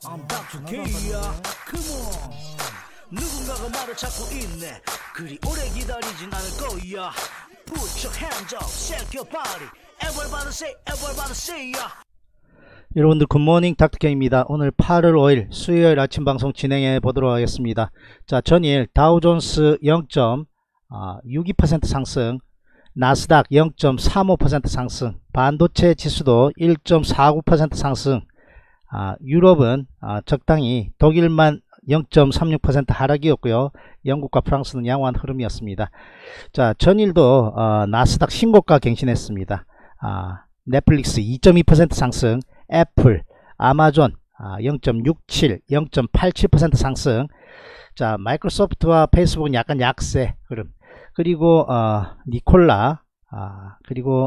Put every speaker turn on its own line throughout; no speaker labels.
I'm Dr. K야. Come on. 누군가가 말을 찾고 있네. 그리 오래 기다리진 않을 거야. Put your hands up, shake your body. Everybody say, yeah.
여러분들 굿모닝 닥터케입니다. 오늘 8월 5일 수요일 아침 방송 진행해 보도록 하겠습니다. 자, 전일 다우존스 0.62% 상승, 나스닥 0.35% 상승, 반도체 지수도 1.49% 상승, 유럽은 적당히 독일만 0.36% 하락이었고요. 영국과 프랑스는 양호한 흐름이었습니다. 자, 전일도 나스닥 신고가 갱신했습니다. 넷플릭스 2.2% 상승, 애플, 아마존 0.67, 0.87% 상승. 자, 마이크로소프트와 페이스북은 약간 약세 흐름. 그리고 니콜라, 그리고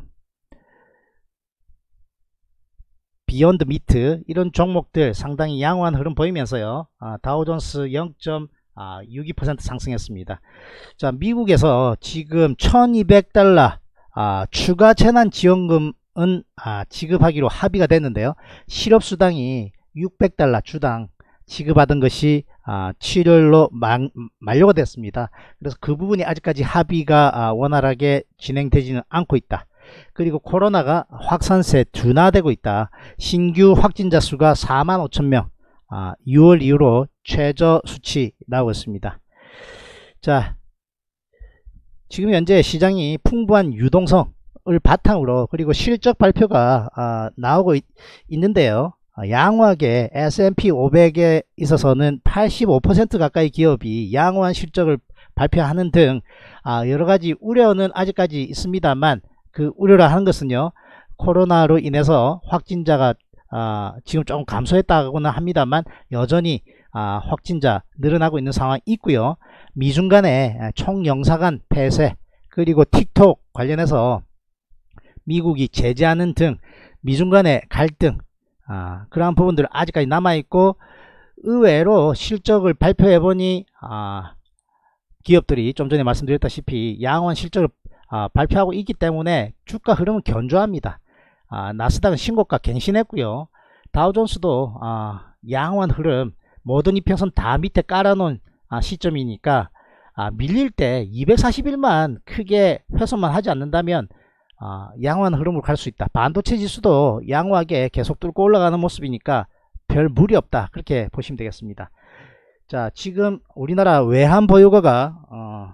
비욘드 미트, 이런 종목들 상당히 양호한 흐름 보이면서요. 다우존스 0.62% 상승했습니다. 자, 미국에서 지금 1200달러 추가 재난지원금은 지급하기로 합의가 됐는데요. 실업수당이 600달러 주당 지급하던 것이 7월로 만료가 됐습니다. 그래서 그 부분이 아직까지 합의가 원활하게 진행되지는 않고 있다. 그리고 코로나가 확산세 둔화되고 있다. 신규 확진자 수가 45,000명, 6월 이후로 최저 수치 나오고 있습니다. 자, 지금 현재 시장이 풍부한 유동성을 바탕으로, 그리고 실적 발표가 나오고 있는데요. 양호하게 S&P 500에 있어서는 85% 가까이 기업이 양호한 실적을 발표하는 등 여러가지 우려는 아직까지 있습니다만, 그 우려를 하는 것은요, 코로나로 인해서 확진자가 지금 조금 감소했다고는 합니다만 여전히 확진자 늘어나고 있는 상황이 있고요. 미중 간의 총영사관 폐쇄, 그리고 틱톡 관련해서 미국이 제재하는 등 미중 간의 갈등, 그러한 부분들 아직까지 남아있고, 의외로 실적을 발표해보니 기업들이 좀 전에 말씀드렸다시피 양호한 실적을 발표하고 있기 때문에 주가 흐름은 견조합니다. 나스닥은 신고가 갱신했고요. 다우존스도 양호한 흐름, 모든 이평선 다 밑에 깔아놓은 시점이니까 밀릴 때 241만 크게 훼손만 하지 않는다면 양호한 흐름으로 갈 수 있다. 반도체 지수도 양호하게 계속 뚫고 올라가는 모습이니까 별 무리 없다, 그렇게 보시면 되겠습니다. 자, 지금 우리나라 외환 보유고가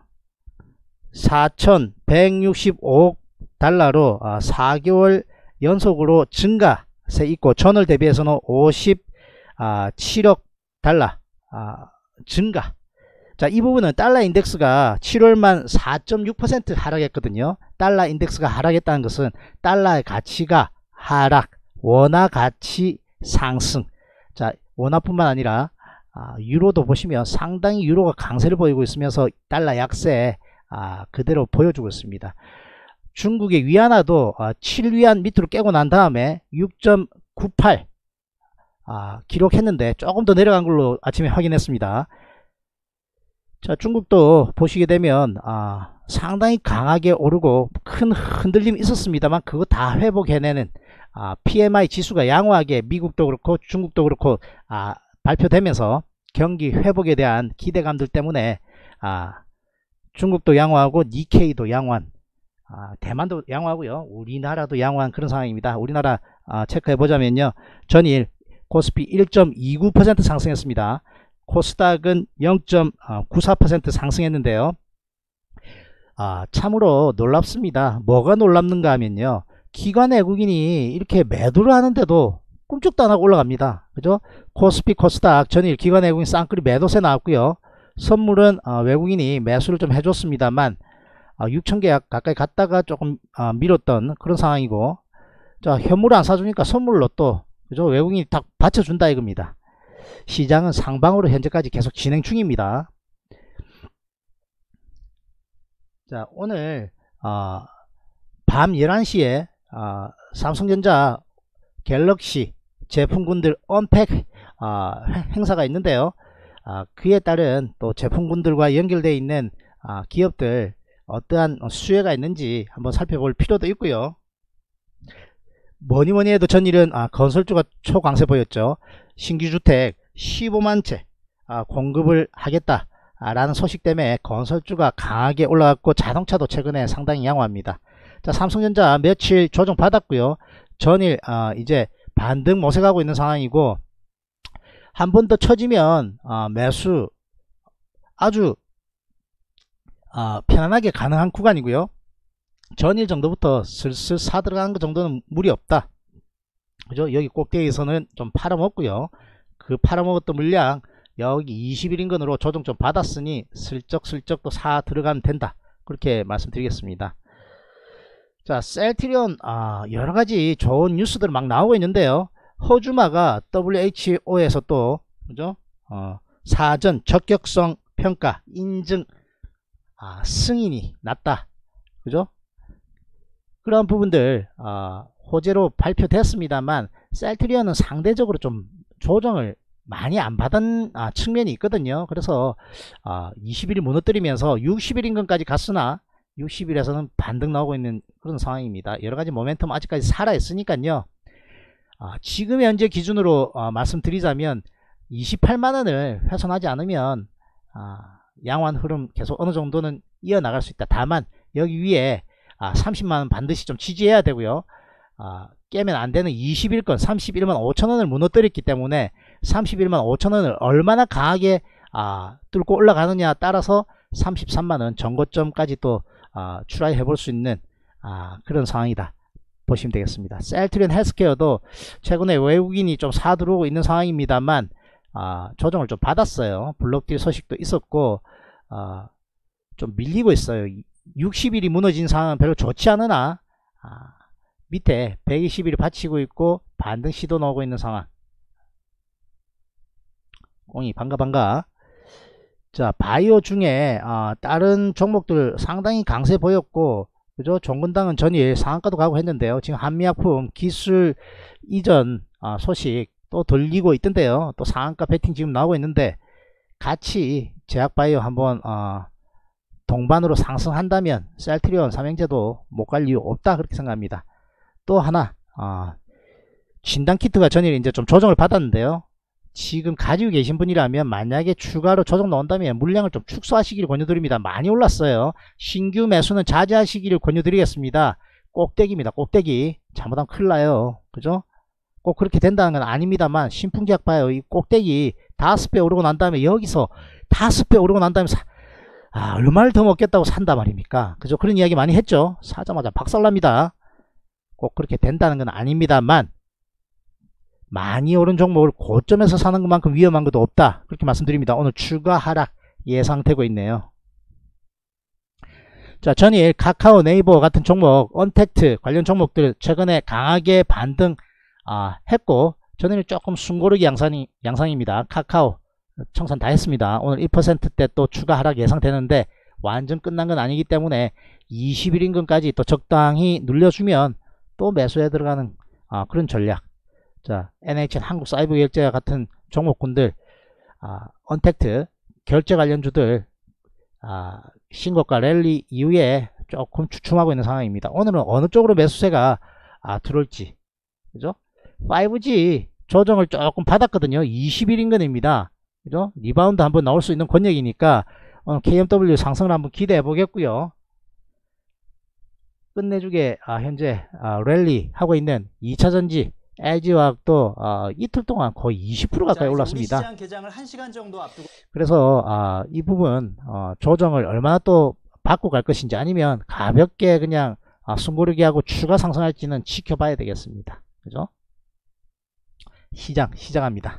4,165억 달러로 4개월 연속으로 증가세 있고, 전월 대비해서는 57억 달러 증가. 자, 이 부분은 달러 인덱스가 7월만 4.6% 하락했거든요. 달러 인덱스가 하락했다는 것은 달러의 가치가 하락, 원화 가치 상승. 자, 원화뿐만 아니라 유로도 보시면 상당히 유로가 강세를 보이고 있으면서 달러 약세 그대로 보여주고 있습니다. 중국의 위안화도 7위안 밑으로 깨고 난 다음에 6.98 기록했는데 조금 더 내려간 걸로 아침에 확인했습니다. 자, 중국도 보시게 되면 상당히 강하게 오르고 큰 흔들림이 있었습니다만 그거 다 회복해내는 PMI 지수가 양호하게 미국도 그렇고 중국도 그렇고 발표되면서 경기 회복에 대한 기대감들 때문에 중국도 양호하고 니케이도 양호한, 대만도 양호하고요. 우리나라도 양호한 그런 상황입니다. 우리나라 체크해 보자면요, 전일 코스피 1.29% 상승했습니다. 코스닥은 0.94% 상승했는데요. 참으로 놀랍습니다. 뭐가 놀랍는가 하면요, 기관 외국인이 이렇게 매도를 하는데도 꿈쩍도 안 하고 올라갑니다. 그죠? 코스피 코스닥 전일 기관 외국인 쌍끌이 매도세 나왔고요. 선물은 외국인이 매수를 좀 해줬습니다만 6,000개 가까이 갔다가 조금 밀었던 그런 상황이고, 자, 현물을 안 사주니까 선물로 또, 그죠? 외국인이 딱 받쳐준다 이겁니다. 시장은 상방으로 현재까지 계속 진행 중입니다. 자, 오늘 밤 11시에 삼성전자 갤럭시 제품군들 언팩 행사가 있는데요. 그에 따른 또 제품군들과 연결되어 있는 기업들 어떠한 수혜가 있는지 한번 살펴볼 필요도 있고요. 뭐니뭐니 해도 전일은 건설주가 초강세 보였죠. 신규 주택 15만 채 공급을 하겠다 라는 소식 때문에 건설주가 강하게 올라갔고, 자동차도 최근에 상당히 양호합니다. 자, 삼성전자 며칠 조정 받았고요. 전일 이제 반등 모색하고 있는 상황이고, 한 번 더 쳐지면 매수 아주 편안하게 가능한 구간이고요. 전일 정도부터 슬슬 사들어가는 것 정도는 무리 없다, 그죠? 여기 꼭대기에서는 좀 팔아먹고요. 그 팔아먹었던 물량 여기 20일인근으로 조정 좀 받았으니 슬쩍슬쩍 또 사 들어가면 된다, 그렇게 말씀드리겠습니다. 자, 셀트리온 여러가지 좋은 뉴스들 막 나오고 있는데요. 허주마가 WHO에서 또 그죠? 사전 적격성 평가 인증 승인이 났다, 그죠? 그런 부분들 호재로 발표됐습니다만, 셀트리온은 상대적으로 좀 조정을 많이 안 받은 측면이 있거든요. 그래서 20일이 무너뜨리면서 60일인근까지 갔으나 60일에서는 반등 나오고 있는 그런 상황입니다. 여러가지 모멘텀 아직까지 살아있으니까요. 지금 현재 기준으로 말씀드리자면 28만원을 훼손하지 않으면 양호한 흐름 계속 어느 정도는 이어나갈 수 있다. 다만 여기 위에 30만원 반드시 좀 지지해야 되고요. 깨면 안되는 21건 31만 5천원을 무너뜨렸기 때문에 31만 5천원을 얼마나 강하게 뚫고 올라가느냐 따라서 33만원 전고점까지 또 추라해 볼 수 있는 그런 상황이다 보시면 되겠습니다. 셀트리온 헬스케어도 최근에 외국인이 좀 사들어오고 있는 상황입니다만 조정을 좀 받았어요. 블록딜 소식도 있었고 좀 밀리고 있어요. 60일이 무너진 상황은 별로 좋지 않으나 밑에 120일이 받치고 있고 반등 시도 나오고 있는 상황. 공이 반가. 자, 바이오 중에 다른 종목들 상당히 강세 보였고, 그죠? 종근당은 전일 상한가도 가고 했는데요. 지금 한미약품 기술 이전 소식 또 들리고 있던데요. 또 상한가 배팅 지금 나오고 있는데, 같이 제약바이오 한번 동반으로 상승한다면 셀트리온 삼형제도 못 갈 이유 없다, 그렇게 생각합니다. 또 하나 진단키트가 전일 이제 좀 조정을 받았는데요. 지금 가지고 계신 분이라면 만약에 추가로 조정 나온다면 물량을 좀 축소하시기를 권유드립니다. 많이 올랐어요. 신규 매수는 자제하시기를 권유드리겠습니다. 꼭대기입니다. 꼭대기. 잘못하면 큰일 나요. 그죠? 꼭 그렇게 된다는 건 아닙니다만, 신풍제약 봐요. 이 꼭대기 5배 오르고 난 다음에 여기서 5배 오르고 난 다음에 얼마를 더 먹겠다고 산단 말입니까? 그죠? 그런 이야기 많이 했죠. 사자마자 박살납니다. 꼭 그렇게 된다는 건 아닙니다만, 많이 오른 종목을 고점에서 사는 것만큼 위험한 것도 없다, 그렇게 말씀드립니다. 오늘 추가 하락 예상되고 있네요. 자, 전일 카카오, 네이버 같은 종목, 언택트 관련 종목들 최근에 강하게 반등 했고, 전일 조금 숨고르기 양상입니다. 카카오 청산 다 했습니다. 오늘 1%대 또 추가 하락 예상되는데 완전 끝난 건 아니기 때문에 20일인근까지 또 적당히 눌려주면 또 매수에 들어가는 그런 전략. 자, NHN 한국사이버결제 같은 종목군들, 언택트 결제 관련주들 신고가 랠리 이후에 조금 주춤하고 있는 상황입니다. 오늘은 어느 쪽으로 매수세가 들어올지, 그죠? 5G 조정을 조금 받았거든요. 20일인근입니다. 그죠? 리바운드 한번 나올 수 있는 권역이니까 오늘 KMW 상승을 한번 기대해 보겠고요. 끝내주게 현재 랠리 하고 있는 2차전지 LG화학도 이틀 동안 거의 20% 가까이 올랐습니다.
시장 개장을 1시간 정도 앞두고,
그래서 이 부분 조정을 얼마나 또 받고 갈 것인지, 아니면 가볍게 그냥 숨고르기 하고 추가 상승할지는 지켜봐야 되겠습니다. 그죠? 시작합니다.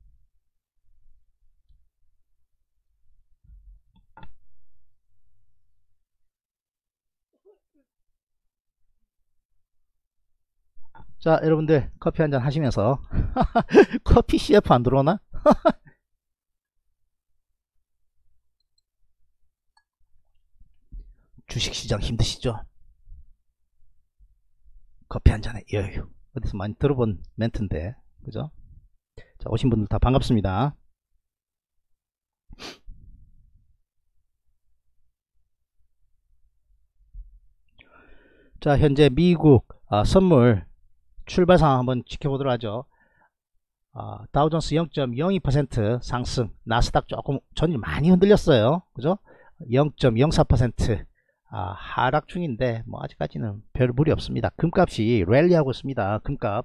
자, 여러분들 커피 한잔 하시면서 커피 CF 안 들어오나? 주식시장 힘드시죠? 커피 한잔에 여유, 어디서 많이 들어본 멘트인데, 그죠? 자, 오신 분들 다 반갑습니다. 자, 현재 미국 선물 출발 상황 한번 지켜보도록 하죠. 다우존스 0.02% 상승, 나스닥 조금 전일 많이 흔들렸어요. 그죠? 0.04% 하락 중인데 뭐 아직까지는 별 무리 없습니다. 금값이 랠리하고 있습니다. 금값.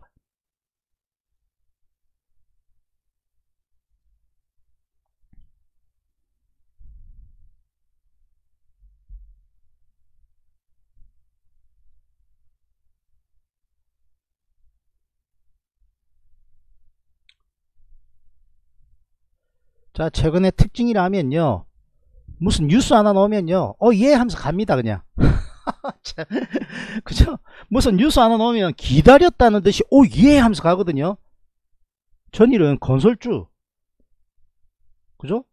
자, 최근에 특징이라면요, 무슨 뉴스 하나 나오면요, 예 하면서 갑니다. 그냥. 그죠? 무슨 뉴스 하나 나오면 기다렸다는 듯이 예 하면서 가거든요. 전일은 건설주, 그죠?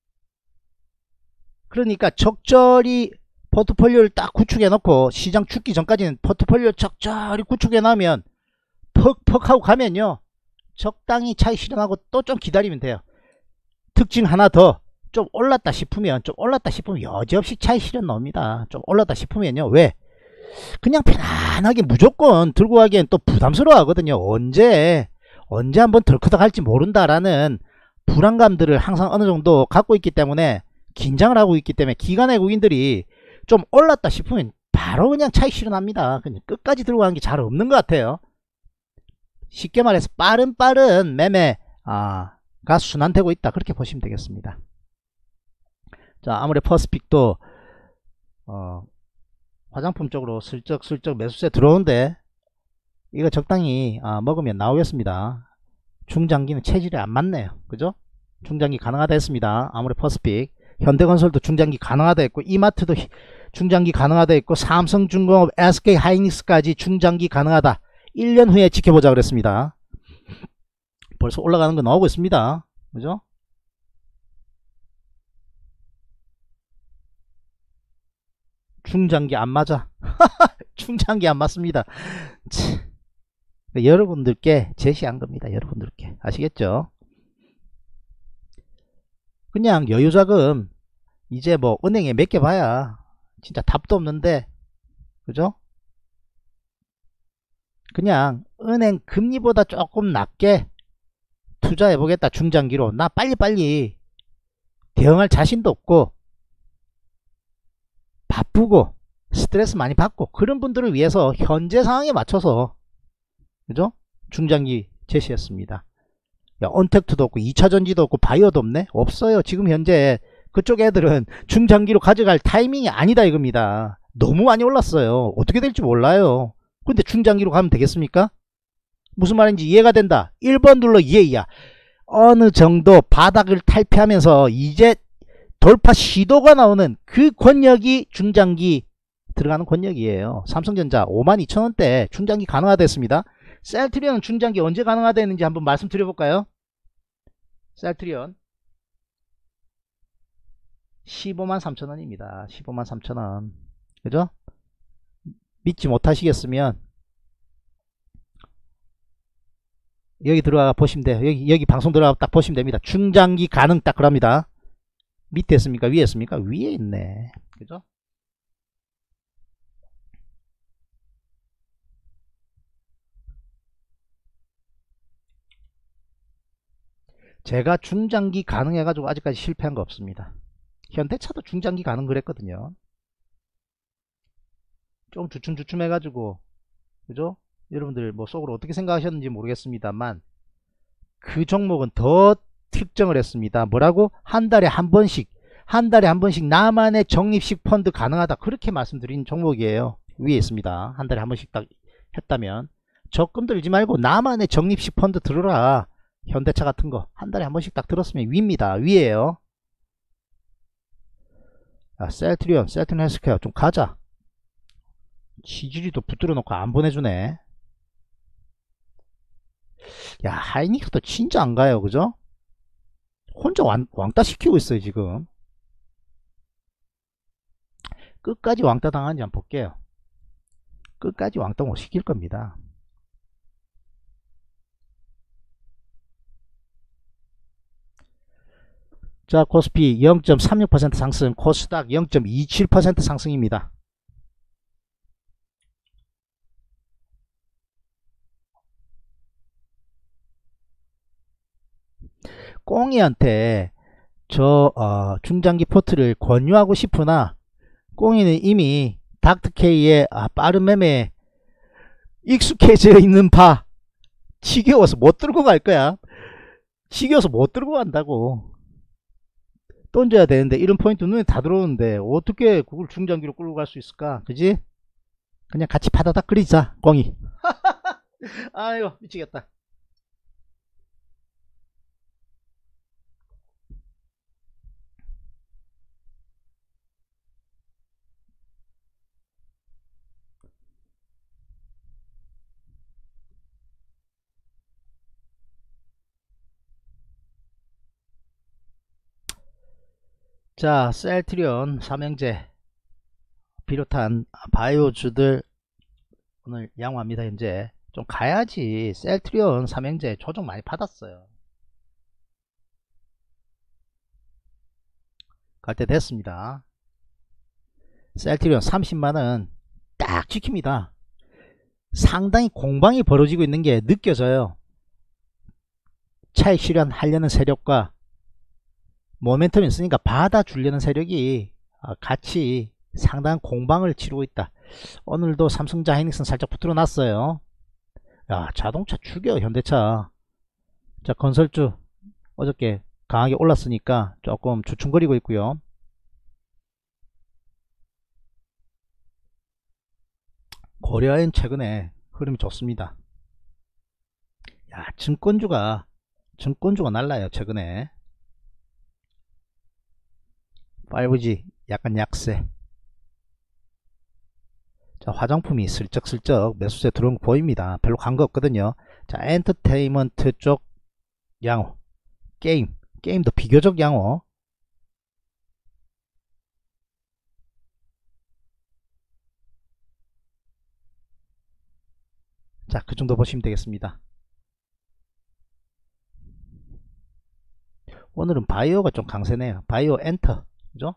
그러니까 적절히 포트폴리오를 딱 구축해 놓고 시장 죽기 전까지는 포트폴리오 적절히 구축해 놔면 퍽퍽 하고 가면요, 적당히 차익 실현하고 또 좀 기다리면 돼요. 특징 하나 더, 좀 올랐다 싶으면 여지없이 차익 실현 나옵니다. 좀 올랐다 싶으면요. 왜? 그냥 편안하게 무조건 들고 가기엔 또 부담스러워 하거든요. 언제 한번 덜커덕 할지 모른다라는 불안감들을 항상 어느 정도 갖고 있기 때문에, 긴장을 하고 있기 때문에 기관 외국인들이 좀 올랐다 싶으면 바로 그냥 차익 실현합니다. 그냥 끝까지 들고 가는 게 잘 없는 것 같아요. 쉽게 말해서 빠른 매매가 순환되고 있다, 그렇게 보시면 되겠습니다. 자, 아무리 퍼스픽도 화장품 쪽으로 슬쩍 매수세 들어오는데 이거 적당히 먹으면 나오겠습니다. 중장기는 체질이 안 맞네요. 그죠? 중장기 가능하다 했습니다. 아무리 퍼스픽, 현대건설도 중장기 가능하다 했고, 이마트도 중장기 가능하다 했고, 삼성중공업, SK하이닉스까지 중장기 가능하다. 1년 후에 지켜보자 그랬습니다. 벌써 올라가는 거 나오고 있습니다. 그죠? 중장기 안 맞아. 중장기 안 맞습니다. 여러분들께 제시한 겁니다. 여러분들께. 아시겠죠? 그냥 여유자금 이제 뭐 은행에 몇 개 봐야 진짜 답도 없는데, 그죠? 그냥 은행 금리보다 조금 낮게 투자해 보겠다, 중장기로. 나 빨리빨리 대응할 자신도 없고 바쁘고 스트레스 많이 받고 그런 분들을 위해서 현재 상황에 맞춰서, 그죠? 중장기 제시했습니다. 야, 언택트도 없고 2차전지도 없고 바이오도 없네? 없어요. 지금 현재 그쪽 애들은 중장기로 가져갈 타이밍이 아니다 이겁니다. 너무 많이 올랐어요. 어떻게 될지 몰라요. 근데 중장기로 가면 되겠습니까? 무슨 말인지 이해가 된다. 1번 눌러 이해야. 어느 정도 바닥을 탈피하면서 이제 돌파 시도가 나오는 그 권역이 중장기 들어가는 권역이에요. 삼성전자 52,000원대 중장기 가능하다 했습니다. 셀트리온은 중장기 언제 가능하다 했는지 한번 말씀드려볼까요? 셀트리온 153,000원입니다. 153,000원. 그죠? 믿지 못하시겠으면 여기 들어가 보시면 돼요. 여기 방송 들어가 딱 보시면 됩니다. 중장기 가능 딱 그럽니다. 밑에 있습니까? 위에 있습니까? 위에 있네. 그죠? 제가 중장기 가능해가지고 아직까지 실패한 거 없습니다. 현대차도 중장기 가능 그랬거든요. 좀 주춤주춤 해가지고, 그죠? 여러분들 뭐 속으로 어떻게 생각하셨는지 모르겠습니다만 그 종목은 더 특정을 했습니다. 뭐라고? 한 달에 한 번씩 나만의 적립식 펀드 가능하다, 그렇게 말씀드린 종목이에요. 위에 있습니다. 한 달에 한 번씩 딱 했다면 적금 들지 말고 나만의 적립식 펀드 들어라. 현대차 같은 거 한 달에 한 번씩 딱 들었으면 위입니다. 위에요. 셀트리온 헬스케어 좀 가자. 지지리도 붙들어 놓고 안 보내주네. 야, 하이닉스도 진짜 안 가요. 그죠? 혼자 왕따 시키고 있어요 지금. 끝까지 왕따 당하는지 한번 볼게요. 끝까지 왕따 못 시킬 겁니다. 자, 코스피 0.36% 상승, 코스닥 0.27% 상승입니다. 꽁이한테 저 중장기 포트를 권유하고 싶으나 꽁이는 이미 닥터K의 빠른 매매에 익숙해져 있는 바 지겨워서 못 들고 갈 거야. 지겨워서 못 들고 간다고. 던져야 되는데 이런 포인트 눈에 다 들어오는데 어떻게 그걸 중장기로 끌고 갈 수 있을까? 그지? 그냥 같이 파다닥 끓이자 꽁이. 아유 미치겠다. 자, 셀트리온, 삼형제 비롯한 바이오주들 오늘 양호합니다. 현재 좀 가야지. 셀트리온, 삼형제 조정 많이 받았어요. 갈 때 됐습니다. 셀트리온 30만원 딱 지킵니다. 상당히 공방이 벌어지고 있는 게 느껴져요. 차익 실현하려는 세력과 모멘텀이 있으니까 받아주려는 세력이 같이 상당한 공방을 치르고 있다. 오늘도 삼성자 하이닉스는 살짝 붙들어 놨어요. 야, 자동차 죽여 현대차. 자, 건설주 어저께 강하게 올랐으니까 조금 주춤거리고 있고요. 고려엔 최근에 흐름이 좋습니다. 야, 증권주가 날라요 최근에. 5G 약간 약세. 자, 화장품이 슬쩍슬쩍 매수세 들어온 거 보입니다. 별로 간 거 없거든요. 자, 엔터테인먼트 쪽 양호. 게임도 비교적 양호. 자, 그 정도 보시면 되겠습니다. 오늘은 바이오가 좀 강세네요. 바이오 엔터. 그죠?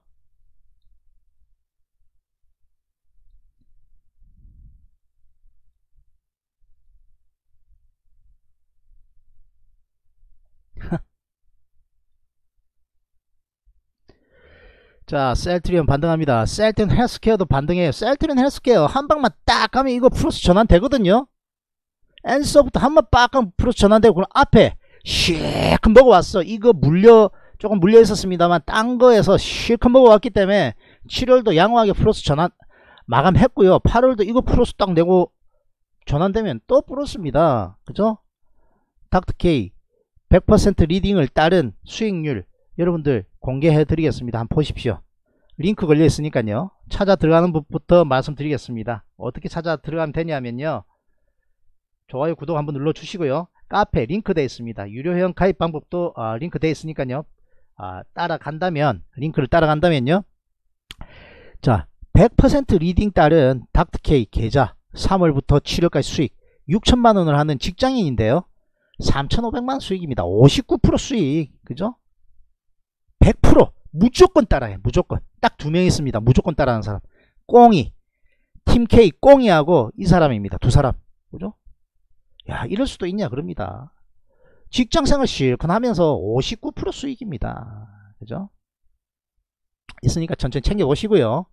자, 셀트리온 반등합니다. 셀트리온 헬스케어도 반등해요. 셀트리온 헬스케어 한 방만 딱 가면 이거 플러스 전환 되거든요. 엔서부터 한 번 빡 가면 플러스 전환되고 그럼 앞에 실컷 먹어왔어. 이거 조금 물려 있었습니다만 딴 거에서 실컷 먹어왔기 때문에 7월도 양호하게 플러스 전환 마감했고요. 8월도 이거 플러스 딱 내고 전환되면 또 플러스입니다. 그죠? 닥터K 100% 리딩을 따른 수익률 여러분들 공개해 드리겠습니다. 한번 보십시오. 링크 걸려 있으니까요. 찾아 들어가는 법부터 말씀드리겠습니다. 어떻게 찾아 들어가면 되냐면요. 좋아요 구독 한번 눌러 주시고요. 카페 링크 되어 있습니다. 유료 회원 가입 방법도 링크 되어 있으니까요. 링크를 따라간다면요. 자, 100% 리딩 따른 닥터K 계좌 3월부터 7월까지 수익 6천만원을 하는 직장인인데요. 3,500만원 수익입니다. 59% 수익. 그죠? 100% 무조건 따라해. 무조건. 딱 2명 있습니다. 무조건 따라하는 사람. 꽁이. 팀K 꽁이하고 이 사람입니다. 두 사람. 그죠? 야, 이럴 수도 있냐 그럽니다. 직장생활 실컷 하면서 59% 수익입니다. 그죠? 있으니까 천천히 챙겨보시고요.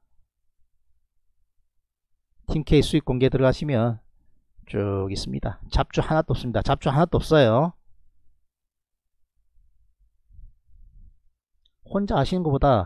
팀K 수익 공개 들어가시면 쭉 있습니다. 잡주 하나도 없습니다. 잡주 하나도 없어요. 혼자 하시는 것보다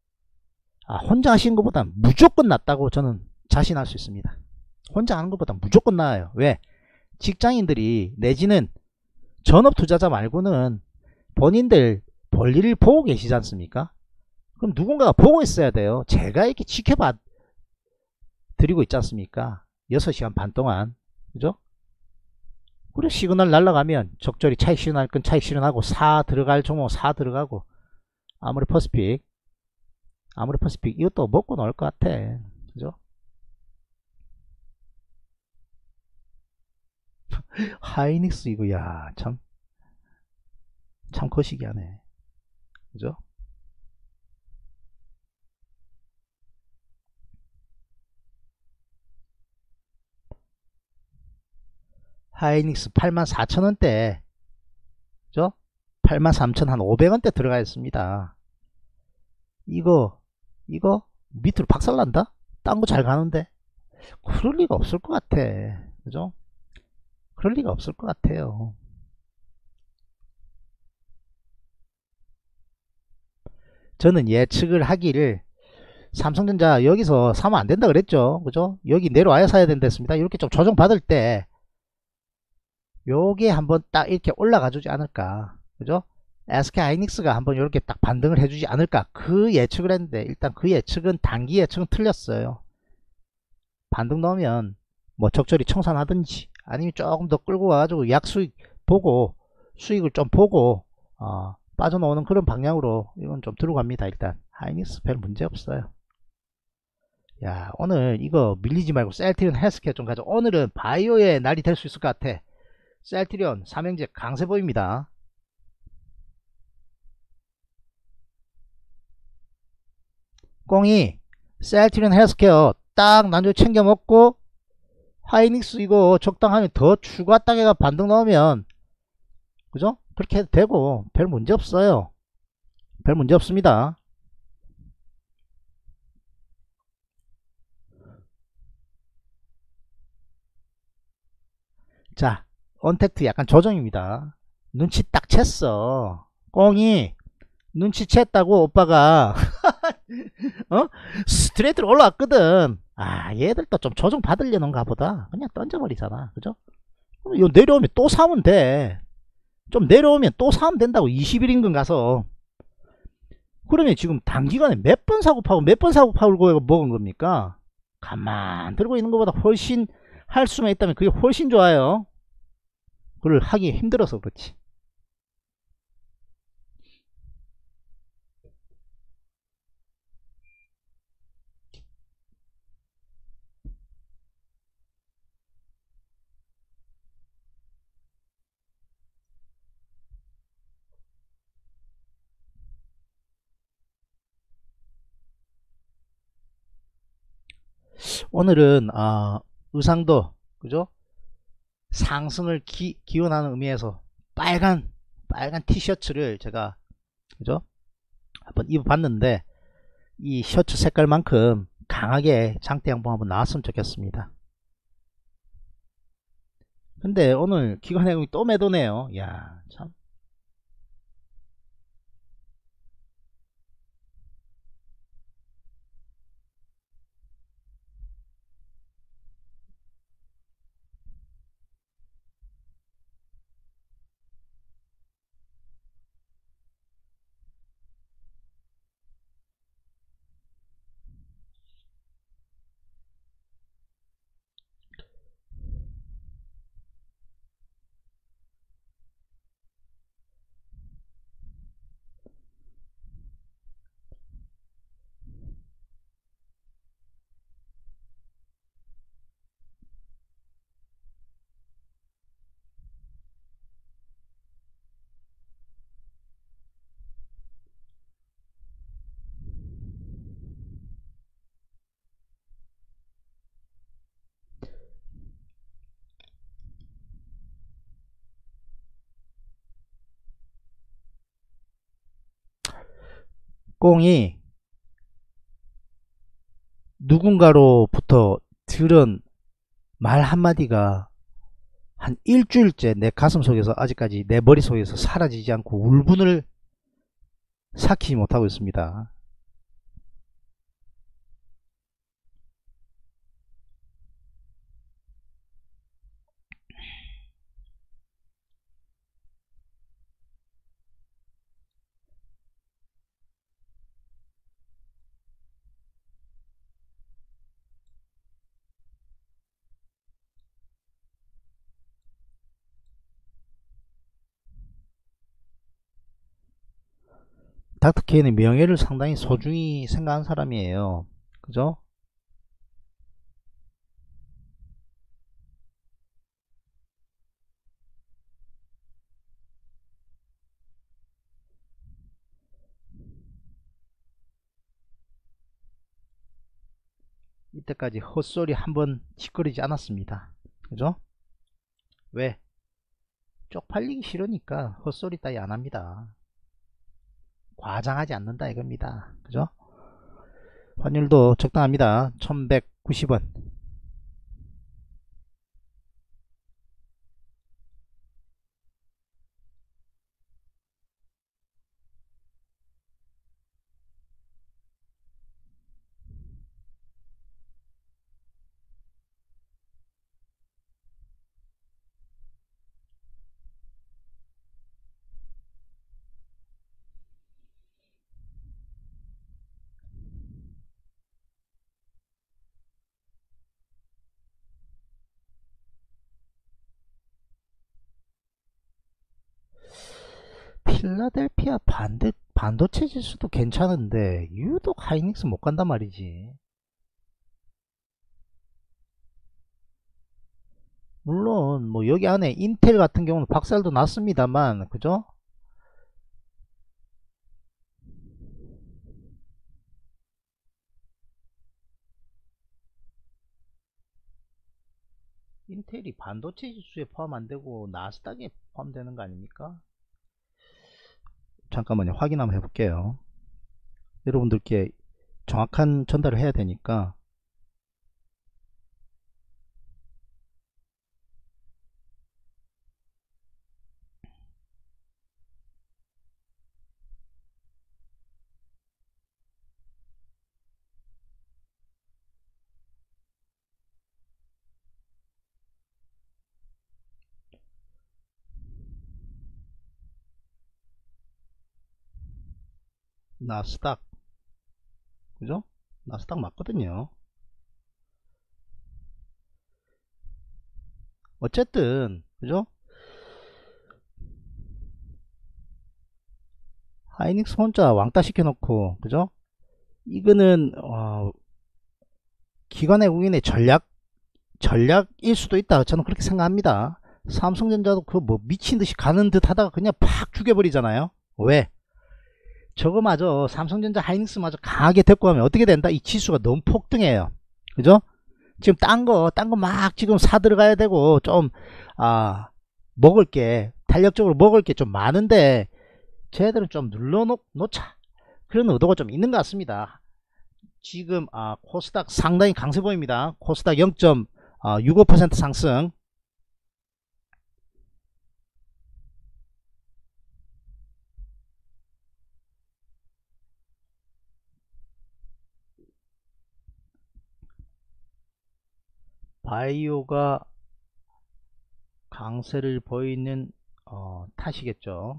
무조건 낫다고 저는 자신할 수 있습니다. 혼자 하는 것보다 무조건 나아요. 왜? 직장인들이 내지는 전업 투자자 말고는 본인들 볼일을 보고 계시지 않습니까? 그럼 누군가가 보고 있어야 돼요. 제가 이렇게 지켜봐 드리고 있지 않습니까? 6시간 반 동안. 그죠? 그리고 시그널 날라가면 적절히 차익 실현할 건 차익 실현하고 사 들어갈 종목 사 들어가고 아모레퍼시픽 이것도 먹고 나올 것 같아. 그죠? 하이닉스 이거 야 참 거시기 하네. 그죠? 하이닉스 84,000원대 그죠? 83,500원대 들어가 있습니다. 이거 밑으로 박살난다? 딴 거 잘 가는데? 그럴 리가 없을 것 같아. 그죠? 그럴 리가 없을 것 같아요. 저는 예측을 하기를 삼성전자 여기서 사면 안 된다 그랬죠. 그죠? 여기 내려와야 사야 된다 했습니다. 이렇게 좀 조정 받을 때 요게 한번 딱 이렇게 올라가 주지 않을까. 그죠? SK하이닉스가 한번 이렇게 딱 반등을 해주지 않을까. 그 예측을 했는데 일단 그 예측은 단기 예측은 틀렸어요. 반등 넣으면 뭐 적절히 청산하든지 아니면 조금 더 끌고 와가지고 약수익 보고 수익을 좀 보고 빠져나오는 그런 방향으로 이건 좀 들어갑니다. 일단 하이닉스 별 문제 없어요. 야, 오늘 이거 밀리지 말고 셀트리온 헬스케어 좀 가져. 오늘은 바이오의 날이 될 수 있을 것 같아. 셀트리온 삼형제 강세 보입니다. 꽁이 셀트리온 헬스케어 딱 난조 챙겨 먹고 하이닉스 이거 적당하면 더 추가 따개가 반등 나오면 그죠? 그렇게 해도 되고 별 문제 없어요. 별 문제 없습니다. 자, 언택트 약간 조정입니다. 눈치 딱 챘어. 꽁이 눈치챘다고 오빠가 어? 스트레이트로 올라왔거든. 아, 얘들도 좀 조정 받으려는가 보다. 그냥 던져버리잖아. 그죠? 이거 내려오면 또 사면 돼. 좀 내려오면 또 사면 된다고. 20일인근 가서. 그러면 지금 단기간에 몇 번 사고 파고 몇 번 사고 팔고 먹은 겁니까? 가만 들고 있는 것보다 훨씬 할 수만 있다면 그게 훨씬 좋아요. 그걸 하기 힘들어서 그렇지. 오늘은 의상도 그죠? 상승을 기원하는 의미에서 빨간 티셔츠를 제가 그죠? 한번 입어봤는데 이 셔츠 색깔만큼 강하게 장대 양봉 한번 나왔으면 좋겠습니다. 근데 오늘 기관행위 또 매도네요. 야, 참. 꽁이 누군가로부터 들은 말 한마디가 한 일주일째 내 가슴 속에서 아직까지 내 머릿속에서 사라지지 않고 울분을 삭히지 못하고 있습니다. 닥터케이는 명예를 상당히 소중히 생각하는 사람이에요. 그죠? 이때까지 헛소리 한번 짓거리지 않았습니다. 그죠? 왜? 쪽팔리기 싫으니까 헛소리 따위 안합니다. 과장하지 않는다 이겁니다. 그죠? 환율도 적당합니다. 1190원. 필라델피아 반도체 지수도 괜찮은데 유독 하이닉스 못 간단 말이지. 물론 뭐 여기 안에 인텔 같은 경우는 박살도 났습니다만, 그죠? 인텔이 반도체 지수에 포함 안되고 나스닥에 포함되는 거 아닙니까? 잠깐만요, 확인 한번 해볼게요. 여러분들께 정확한 전달을 해야 되니까. 나스닥, 그죠? 나스닥 맞거든요. 어쨌든 그죠? 하이닉스 혼자 왕따 시켜놓고, 그죠? 이거는 기관 외국인의 전략일 수도 있다, 저는 그렇게 생각합니다. 삼성전자도 그 뭐 미친듯이 가는 듯 하다가 그냥 팍 죽여버리잖아요. 왜? 저거마저 삼성전자 하이닉스마저 강하게 데리고 가면 어떻게 된다? 이 지수가 너무 폭등해요. 그죠? 지금 딴 거 막 지금 사 들어가야 되고, 좀 탄력적으로 먹을 게 좀 많은데 쟤들은 좀 눌러놓자, 그런 의도가 좀 있는 것 같습니다. 지금 코스닥 상당히 강세 보입니다. 코스닥 0.65% 상승. 바이오가 강세를 보이는 탓이겠죠.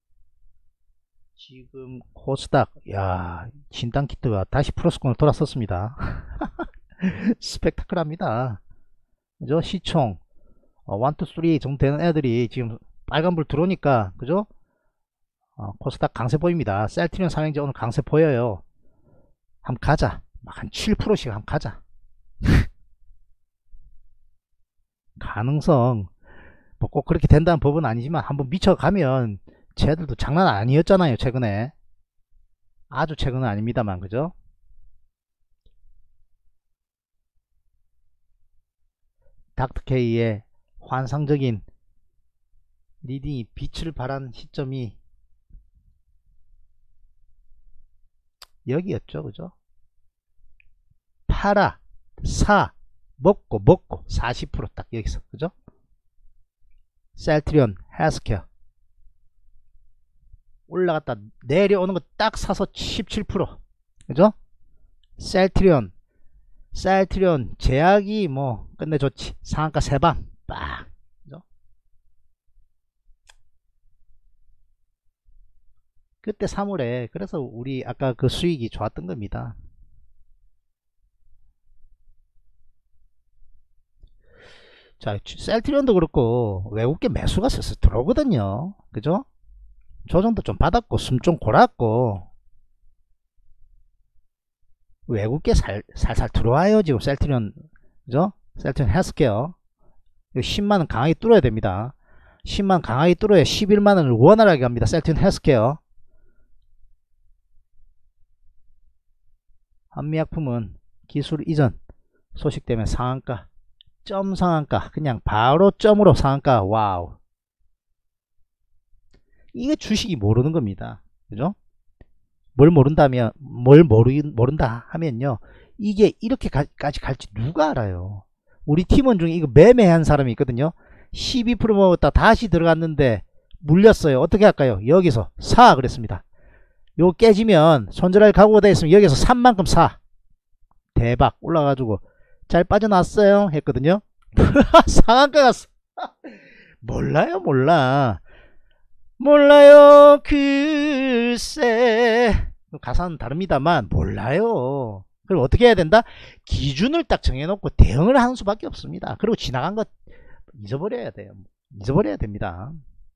지금 코스닥, 야, 진단키트가 다시 플러스권을 돌았었습니다. 스펙타클합니다. 그죠? 시총 1, 2, 3 정도 되는 애들이 지금 빨간불 들어오니까, 그죠? 코스닥 강세 보입니다. 셀트리온 삼행제 오늘 강세 보여요. 한번 가자. 막 한 7%씩 한번 가자. 가능성 뭐 꼭 그렇게 된다는 법은 아니지만 한번 미쳐가면, 쟤들도 장난 아니었잖아요 최근에. 아주 최근은 아닙니다만, 그죠? 닥터케이의 환상적인 리딩이 빛을 발한 시점이 여기였죠, 그죠? 팔아, 사, 먹고 40% 딱 여기서, 그죠? 셀트리온 헬스케어 올라갔다 내려오는 거 딱 사서 17%, 그죠? 셀트리온 제약이 뭐 끝내줬지. 상한가 3방 빡, 그죠? 그때 3월에 그래서 우리 아까 그 수익이 좋았던 겁니다. 자, 셀트리온도 그렇고 외국계 매수가 슬슬 들어오거든요, 그죠? 조정도 좀 받았고 숨 좀 골았고 외국계 살살 들어와요 지금 셀트리온, 그죠? 셀트리온 헬스케어 10만원 강하게 뚫어야 됩니다. 10만 강하게 뚫어야 11만원을 원활하게 갑니다. 셀트리온 헬스케어. 한미약품은 기술 이전 소식 때문에 상한가, 점 상한가, 그냥 바로 점으로 상한가. 와우. 이게 주식이 모르는 겁니다. 그죠? 모른다 하면요. 이게 이렇게까지 갈지 누가 알아요? 우리 팀원 중에 이거 매매한 사람이 있거든요. 12% 먹었다 다시 들어갔는데 물렸어요. 어떻게 할까요? 여기서 사 그랬습니다. 요 깨지면 손절할 각오가 돼 있으면 여기서 산 만큼 사. 대박 올라가지고 잘 빠져나왔어요 했거든요. 상한가 갔어. 몰라요. 글쎄 가사는 다릅니다만 몰라요. 그럼 어떻게 해야 된다? 기준을 딱 정해놓고 대응을 하는 수밖에 없습니다. 그리고 지나간 것 잊어버려야 돼요. 잊어버려야 됩니다.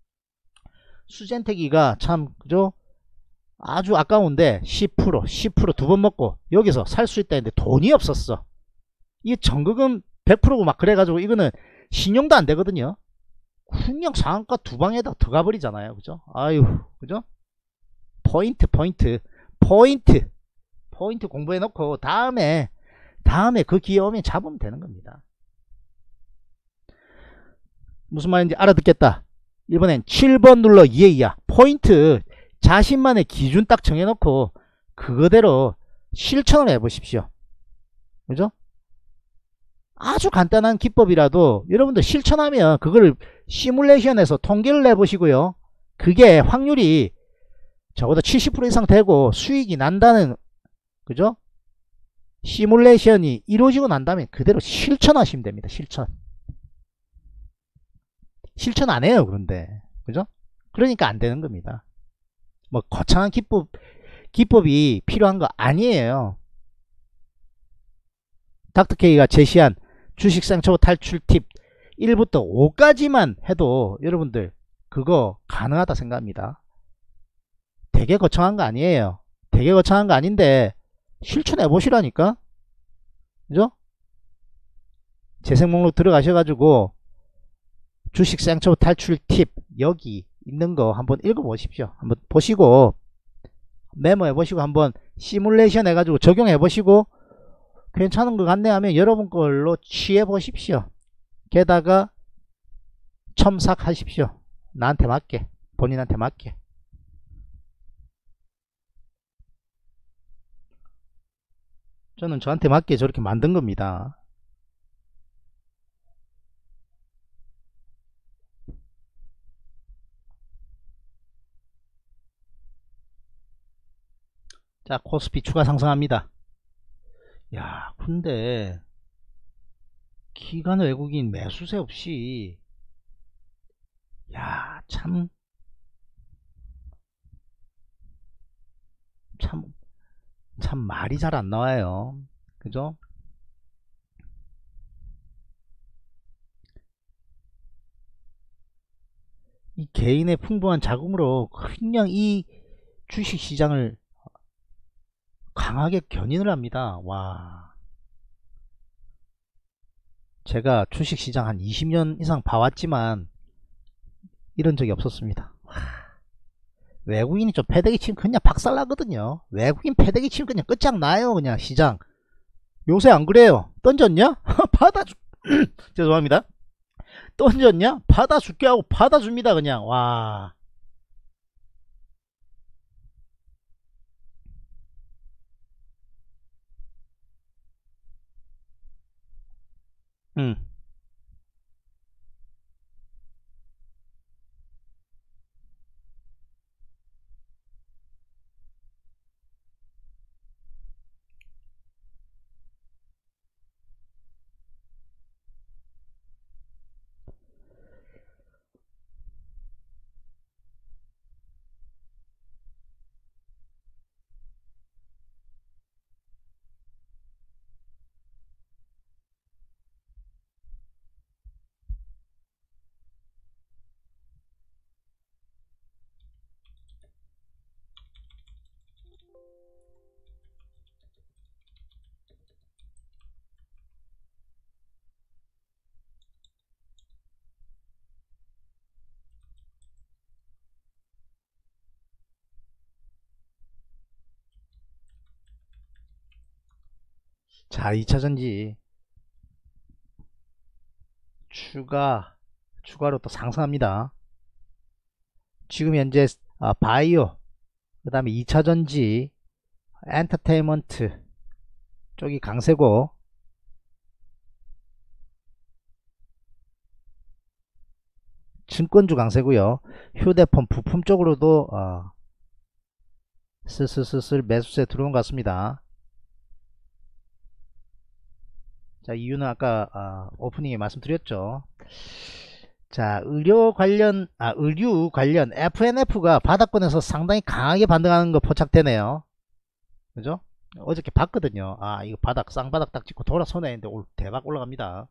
수젠태기가 참 그죠? 아주 아까운데 10% 두 번 먹고 여기서 살 수 있다 했는데 돈이 없었어. 이게 전극은 100%고 막 그래가지고 이거는 신용도 안 되거든요. 그냥 상한가 두 방에다 들어가 버리잖아요. 그죠? 아유, 그죠? 포인트 공부해 놓고 다음에 그 기회 오면 잡으면 되는 겁니다. 무슨 말인지 알아듣겠다. 이번엔 7번 눌러 이해야. 포인트 자신만의 기준 딱 정해놓고 그거대로 실천을 해보십시오. 그죠? 아주 간단한 기법이라도 여러분들 실천하면 그걸 시뮬레이션에서 통계를 내보시고요. 그게 확률이 적어도 70% 이상 되고 수익이 난다는 그죠? 시뮬레이션이 이루어지고 난 다음에 그대로 실천하시면 됩니다. 실천 안 해요. 그런데 그죠? 그러니까 안 되는 겁니다. 뭐 거창한 기법이 필요한 거 아니에요. 닥터케이가 제시한 주식 생초보 탈출 팁 1부터 5까지만 해도 여러분들 그거 가능하다 생각합니다. 되게 거창한 거 아니에요. 되게 거창한 거 아닌데 실천해 보시라니까. 그죠? 재생 목록 들어가셔가지고 주식 생초보 탈출 팁 여기 있는 거 한번 읽어 보십시오. 한번 보시고 메모해 보시고 한번 시뮬레이션 해가지고 적용해 보시고 괜찮은 것 같네 하면 여러분 걸로 취해 보십시오. 게다가 첨삭하십시오. 나한테 맞게, 본인한테 맞게. 저는 저한테 맞게 저렇게 만든 겁니다. 자, 코스피 추가 상승합니다. 야, 근데 기관 외국인 매수세 없이 야, 참 말이 잘 안 나와요. 그죠? 이 개인의 풍부한 자금으로 그냥 이 주식시장을 강하게 견인을 합니다. 와, 제가 주식시장 한 20년 이상 봐왔지만 이런 적이 없었습니다. 외국인이 좀 패대기 치면 그냥 박살나거든요. 외국인 패대기 치면 그냥 끝장나요. 그냥 시장. 요새 안 그래요. 던졌냐? 받아주 죄송합니다. 던졌냐? 받아줄게 하고 받아줍니다. 그냥 와. 음. 자, 2차전지 추가로 또 상승합니다. 지금 현재 바이오, 그 다음에 2차전지, 엔터테인먼트 쪽이 강세고, 증권주 강세고요. 휴대폰 부품 쪽으로도 슬슬 매수세 들어온 것 같습니다. 자, 이유는 아까 오프닝에 말씀드렸죠. 자, 의류 관련 FNF가 바닥권에서 상당히 강하게 반등하는 거 포착되네요. 그죠? 어저께 봤거든요. 이거 쌍바닥 딱 찍고 돌아서네 했는데 오늘 대박 올라갑니다.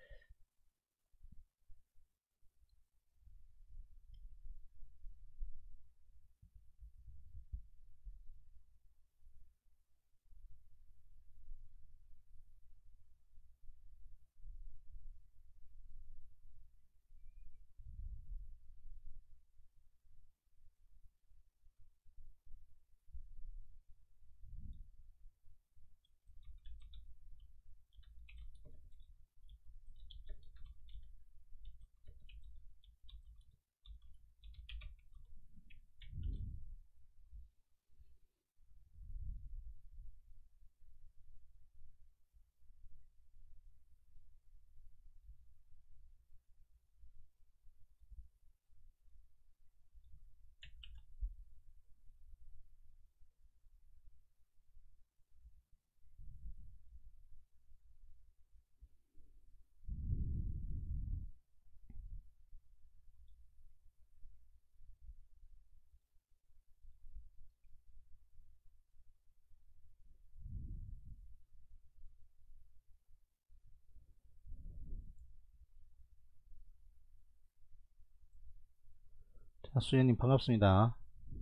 자, 수현님 반갑습니다.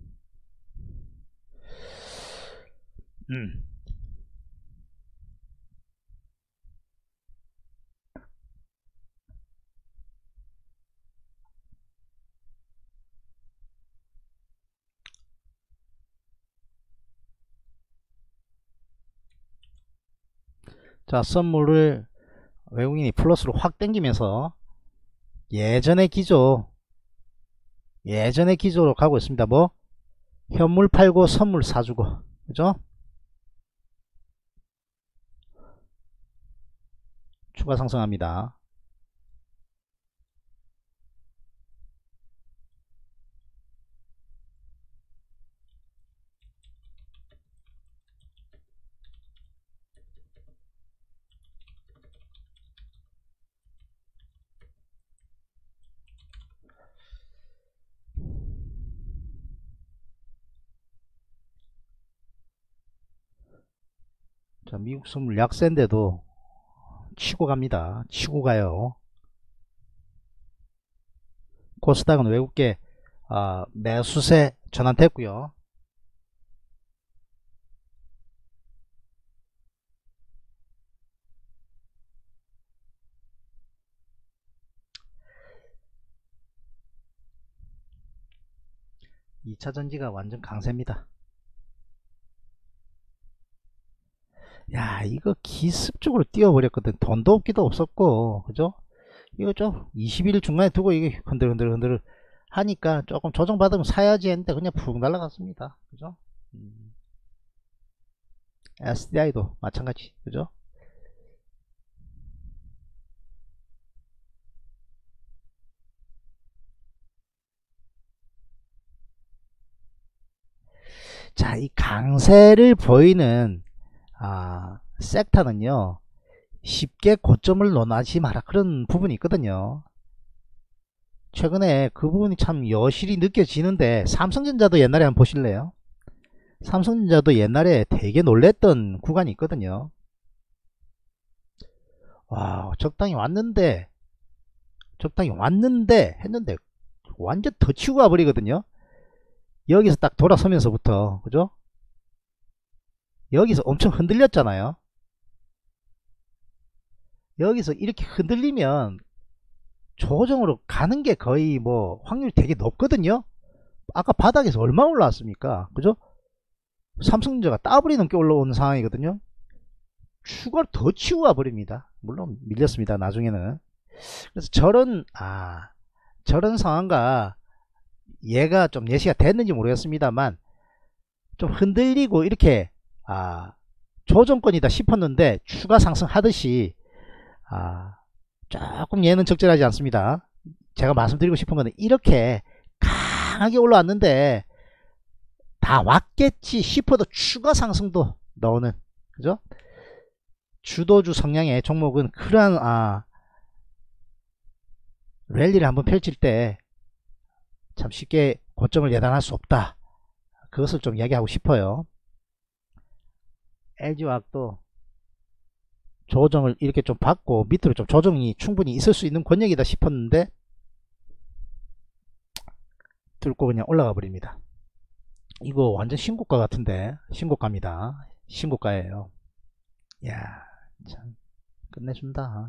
자, 선물을 외국인이 플러스로 확 땡기면서 예전의 기조로 가고 있습니다. 뭐 현물 팔고 선물 사주고, 그죠? 추가 상승합니다. 자, 미국 선물 약세인데도 치고 갑니다. 치고 가요. 코스닥은 외국계 매수세 전환됐고요. (2차전지가) 완전 강세입니다. 야, 이거 기습적으로 뛰어버렸거든. 돈도 없기도 없었고, 그죠? 이거 좀 21일 중간에 두고 이게 흔들 하니까 조금 조정받으면 사야지 했는데 그냥 푹 날아갔습니다. 그죠? SDI도 마찬가지. 그죠? 자, 이 강세를 보이는 섹터는요, 쉽게 고점을 논하지 마라, 그런 부분이 있거든요. 최근에 그 부분이 참 여실히 느껴지는데, 삼성전자도 옛날에 한번 보실래요? 삼성전자도 옛날에 되게 놀랬던 구간이 있거든요. 와, 적당히 왔는데 했는데 완전 더 치고 가버리거든요. 여기서 딱 돌아서면서부터, 그죠? 여기서 엄청 흔들렸잖아요. 여기서 이렇게 흔들리면 조정으로 가는 게 거의 뭐 확률이 되게 높거든요. 아까 바닥에서 얼마 올라왔습니까? 그죠? 삼성전자가 더블이 넘게 올라오는 상황이거든요. 추가로 더 치고 가 버립니다. 물론 밀렸습니다, 나중에는. 그래서 저런 상황과 얘가 좀 예시가 됐는지 모르겠습니다만 좀 흔들리고 이렇게 조정권이다 싶었는데 추가 상승하듯이 조금 얘는 적절하지 않습니다. 제가 말씀드리고 싶은 거는 이렇게 강하게 올라왔는데 다 왔겠지 싶어도 추가 상승도 나오는, 그죠? 주도주 성향의 종목은 그러한 랠리를 한번 펼칠 때 참 쉽게 고점을 예단할 수 없다. 그것을 좀 이야기하고 싶어요. LG화학도 조정을 이렇게 좀 받고 밑으로 좀 조정이 충분히 있을 수 있는 권역이다 싶었는데 뚫고 그냥 올라가 버립니다. 이거 완전 신고가 같은데, 신고가입니다. 신고가예요. 야, 참 끝내준다.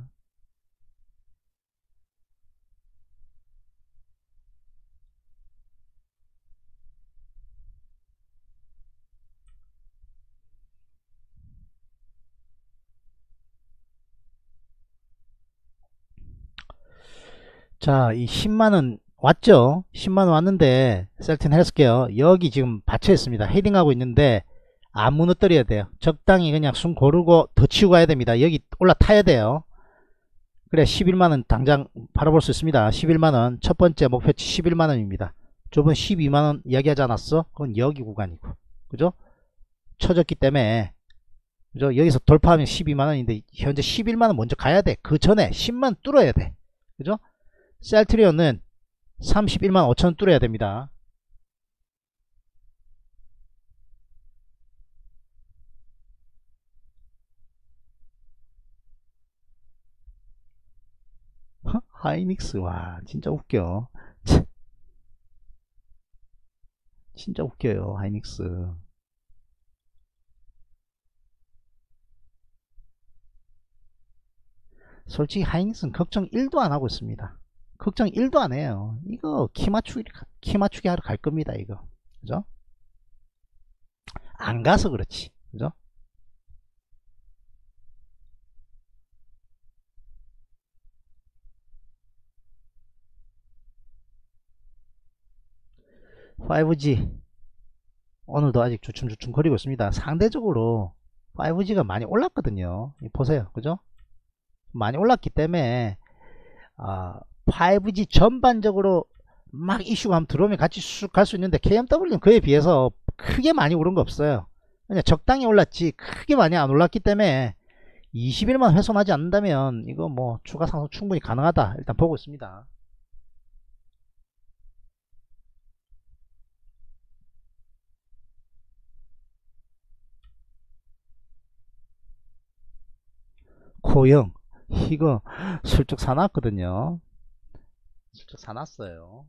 자, 이 10만원 왔죠? 10만원 왔는데 셀틴 헬스케어 여기 지금 받쳐 있습니다. 헤딩하고 있는데 안 무너뜨려야 돼요. 적당히 그냥 숨 고르고 더 치고 가야 됩니다. 여기 올라타야 돼요. 그래 11만원 당장 바라볼 수 있습니다. 11만원 첫 번째 목표치 11만원입니다. 저번 12만원 이야기하지 않았어? 그건 여기 구간이고, 그죠? 쳐졌기 때문에, 그죠? 여기서 돌파하면 12만원인데 현재 11만원 먼저 가야 돼. 그 전에 10만 뚫어야 돼. 그죠? 셀트리온은 31만 5천 뚫어야 됩니다. 하이닉스, 와 진짜 웃겨. 진짜 웃겨요 하이닉스. 솔직히 하이닉스는 걱정 1도 안 하고 있습니다. 걱정 1도 안 해요. 이거 키 맞추기 하러 갈 겁니다 이거. 그죠? 안 가서 그렇지. 그죠? (5G) 오늘도 아직 주춤주춤 거리고 있습니다. 상대적으로 5G가 많이 올랐거든요. 보세요. 그죠? 많이 올랐기 때문에 5G 전반적으로 막 이슈가 한번 들어오면 같이 쑥 갈 수 있는데 KMW는 그에 비해서 크게 많이 오른 거 없어요. 그냥 적당히 올랐지 크게 많이 안 올랐기 때문에 20일만 훼손하지 않는다면 이거 뭐 추가 상승 충분히 가능하다 일단 보고 있습니다. 코형 이거 슬쩍 사놨거든요. 슬쩍 사놨어요.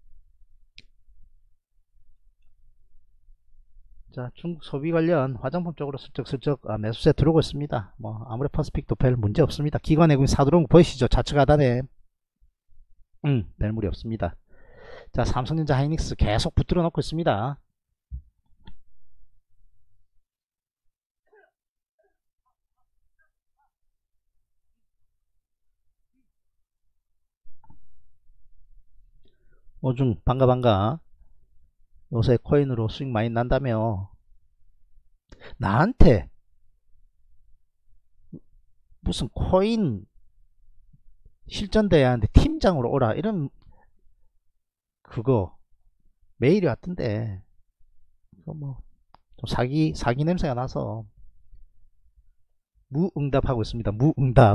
자, 중국 소비 관련 화장품 쪽으로 슬쩍슬쩍 매수세 들어오고 있습니다. 뭐 아무리 퍼스픽도 별 문제 없습니다. 기관 외국인 사들어온 거 보이시죠? 좌측 하단에 별 무리 없습니다. 자, 삼성전자 하이닉스 계속 붙들어 놓고 있습니다. 오중 반가 요새 코인으로 수익 많이 난다며 나한테 무슨 코인 실전대회 하는데 팀장으로 오라 이런 그거 메일이 왔던데 그거 뭐 좀 사기 냄새가 나서 무응답하고 있습니다. 무응답.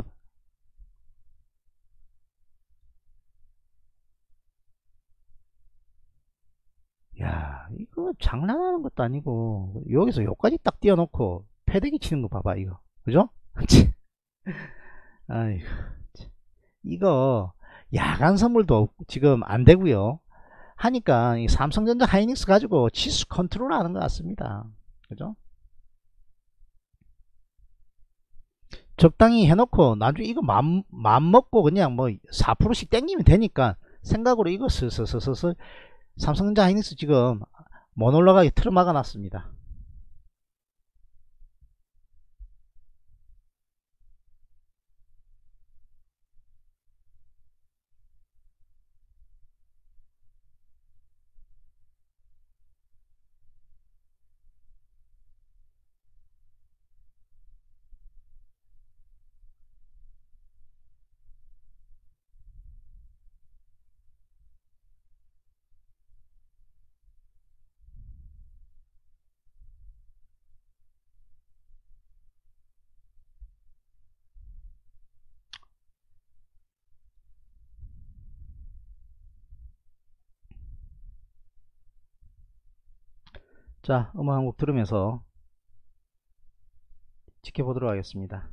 야 이거 장난하는 것도 아니고 여기서 여기까지 딱 띄워놓고 패대기 치는 거 봐봐 이거, 그죠? 아이고 이거 야간 선물도 지금 안 되고요 하니까 이 삼성전자 하이닉스 가지고 지수 컨트롤 하는 것 같습니다. 그죠? 적당히 해놓고 나중에 이거 맘 먹고 그냥 뭐 4%씩 땡기면 되니까 생각으로 이거 슬슬 삼성전자 하이닉스 지금 못 올라가게 틀어 막아 놨습니다. 자, 음악 한 곡 들으면서 지켜보도록 하겠습니다.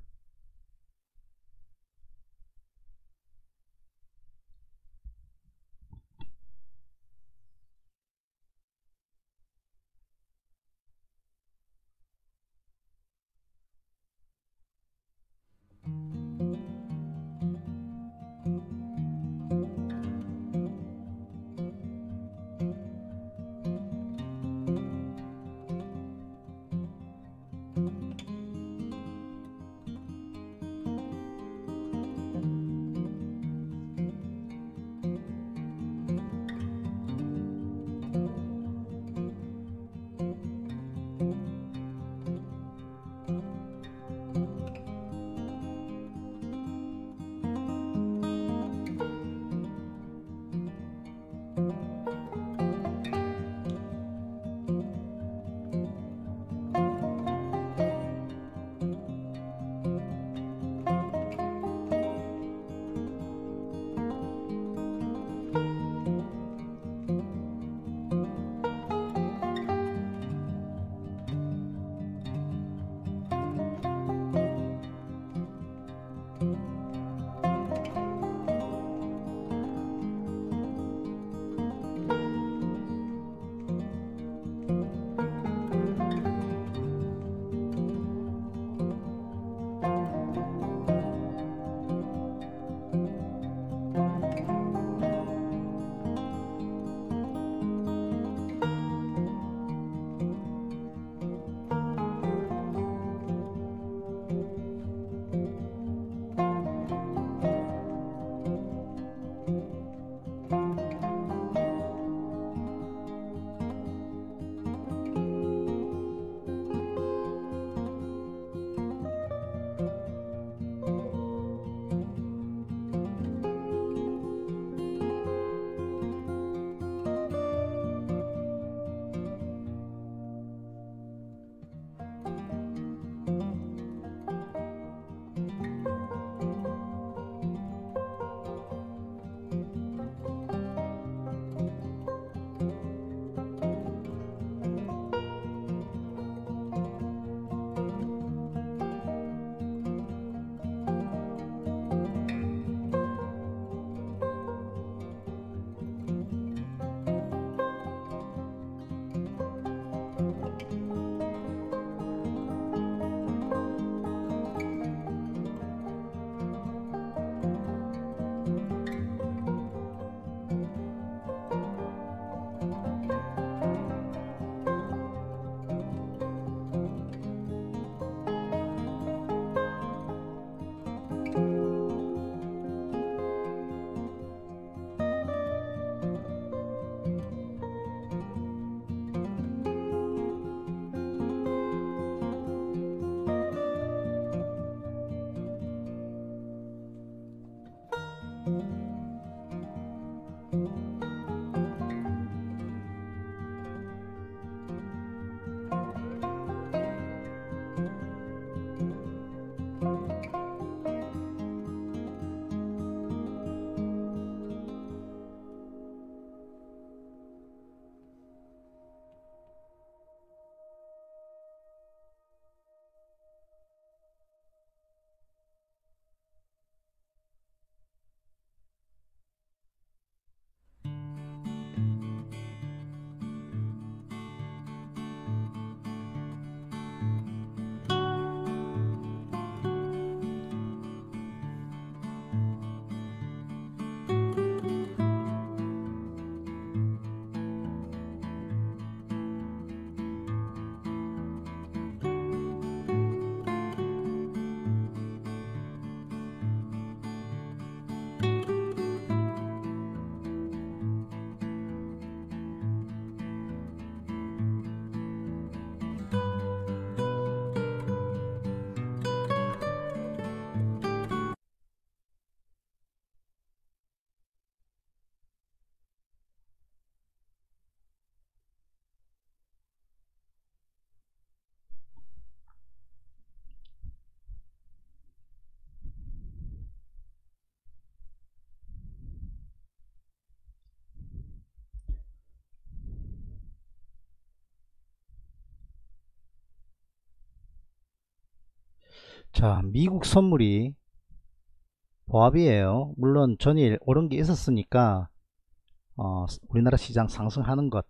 자, 미국 선물이 보합이에요. 물론 전일 오른 게 있었으니까 우리나라 시장 상승하는 것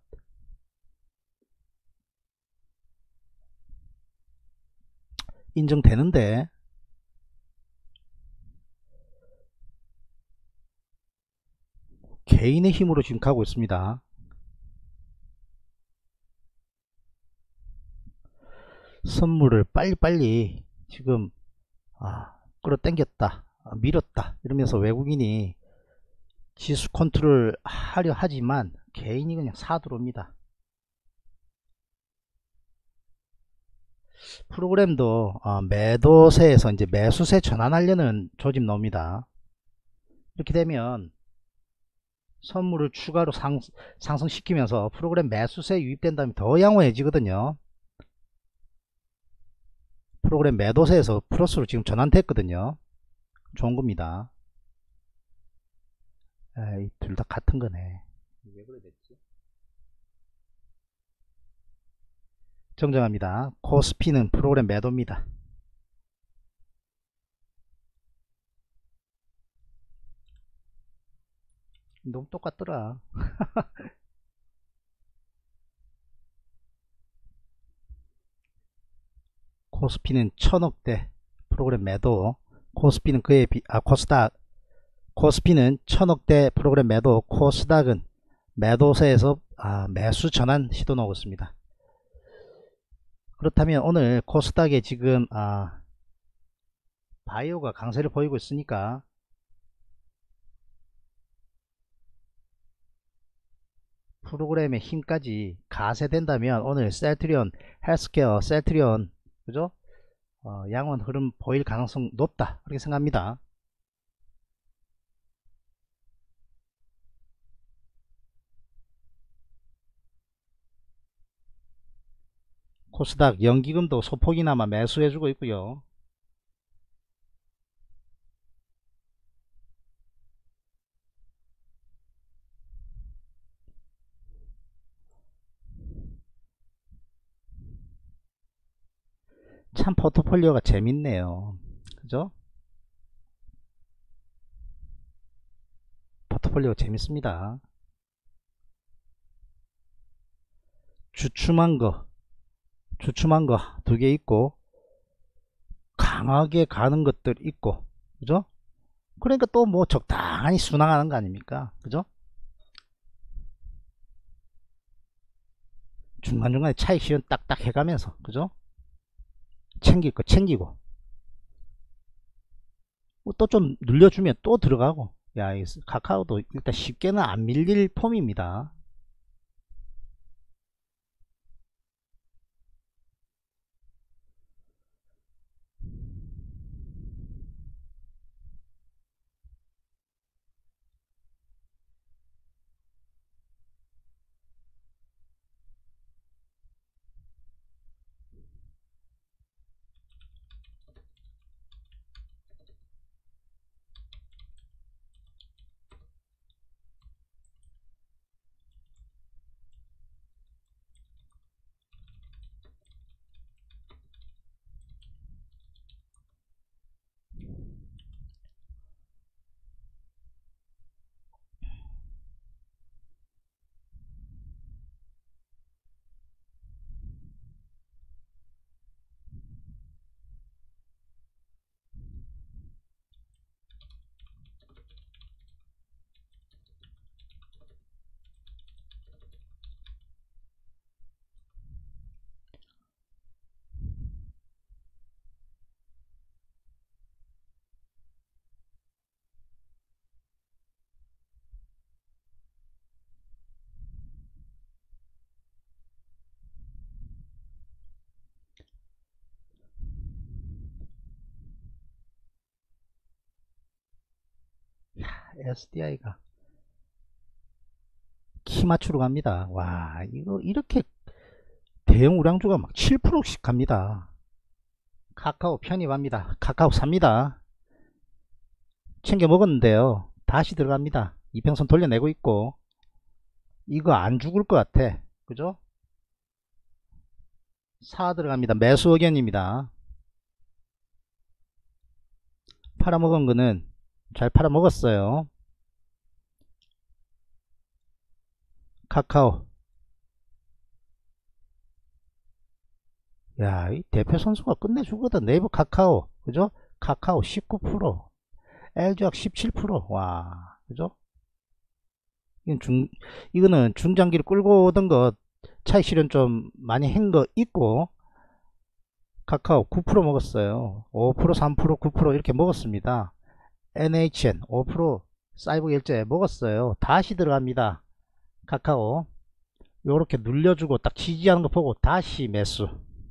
인정되는데, 개인의 힘으로 지금 가고 있습니다. 선물을 빨리빨리 지금 끌어당겼다, 밀었다 이러면서 외국인이 지수 컨트롤 하려 하지만 개인이 그냥 사들어옵니다. 프로그램도 매도세에서 이제 매수세 전환하려는 조짐 나옵니다. 이렇게 되면 선물을 추가로 상승시키면서 프로그램 매수세 유입된다면 더 양호해지거든요. 프로그램 매도세에서 플러스로 지금 전환됐거든요. 좋은 겁니다. 둘 다 같은 거네. 왜 그래 됐지? 정정합니다. 코스피는 프로그램 매도입니다. 너무 똑같더라. 코스피는 1000억대 프로그램 매도, 코스피는 그에 코스닥, 코스피는 1000억대 프로그램 매도, 코스닥은 매도세에서 매수 전환 시도 나오고 있습니다. 그렇다면 오늘 코스닥에 지금 바이오가 강세를 보이고 있으니까 프로그램의 힘까지 가세된다면 오늘 셀트리온, 헬스케어, 셀트리온 그죠? 양원 흐름 보일 가능성 높다 그렇게 생각합니다. 코스닥 연기금도 소폭이나마 매수해주고 있고요. 참 포트폴리오가 재밌네요. 그죠? 포트폴리오 재밌습니다. 주춤한 거 두 개 있고 강하게 가는 것들 있고 그죠? 그러니까 또 뭐 적당히 순항하는 거 아닙니까? 그죠? 중간중간에 차익 실현 딱딱 해가면서 그죠? 챙길 거 챙기고 또 좀 눌려주면 또 들어가고. 야, 이 카카오도 일단 쉽게는 안 밀릴 폼입니다. SDI가 키 맞추러 갑니다. 와, 이거 이렇게 대형 우량주가 막 7%씩 갑니다. 카카오 편입합니다. 카카오 삽니다. 챙겨 먹었는데요. 다시 들어갑니다. 이평선 돌려내고 있고 이거 안 죽을 것 같아. 그죠? 사 들어갑니다. 매수 의견입니다. 팔아먹은 거는 잘 팔아먹었어요. 카카오. 야, 이 대표 선수가 끝내주거든. 네이버 카카오. 그죠? 카카오 19%, LG화학 17%. 와, 그죠? 이거는 중장기를 끌고 오던 것, 차익 실현 좀 많이 한 거 있고, 카카오 9% 먹었어요. 5%, 3%, 9% 이렇게 먹었습니다. NHN 5% 사이버 결제 먹었어요. 다시 들어갑니다. 카카오. 요렇게 눌려주고 딱 지지하는 거 보고 다시 매수.